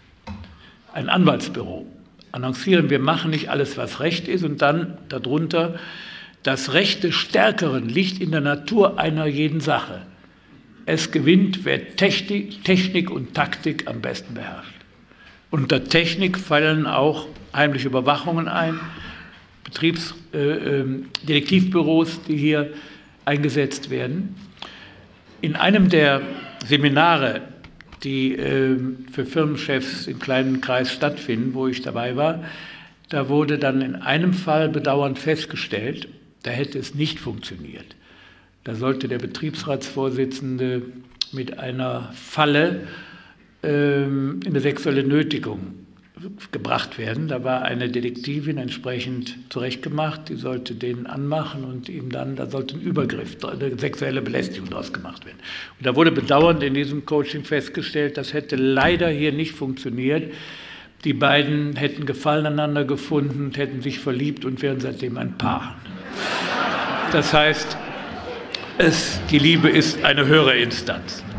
Ein Anwaltsbüro. Annoncieren, wir machen nicht alles, was Recht ist, und dann darunter, das Recht des Stärkeren liegt in der Natur einer jeden Sache. Es gewinnt, wer Technik, Technik und Taktik am besten beherrscht. Unter Technik fallen auch heimliche Überwachungen ein, Betriebs-, äh, äh, Detektivbüros, die hier eingesetzt werden. In einem der Seminare, die äh, für Firmenchefs im kleinen Kreis stattfinden, wo ich dabei war, da wurde dann in einem Fall bedauernd festgestellt, da hätte es nicht funktioniert. Da sollte der Betriebsratsvorsitzende mit einer Falle äh, in eine sexuelle Nötigung gebracht werden. Da war eine Detektivin entsprechend zurechtgemacht, die sollte den anmachen und ihm dann, da sollte ein Übergriff, eine sexuelle Belästigung daraus gemacht werden. Und da wurde bedauernd in diesem Coaching festgestellt, das hätte leider hier nicht funktioniert. Die beiden hätten Gefallen aneinander gefunden, hätten sich verliebt und wären seitdem ein Paar. Das heißt, es, die Liebe ist eine höhere Instanz.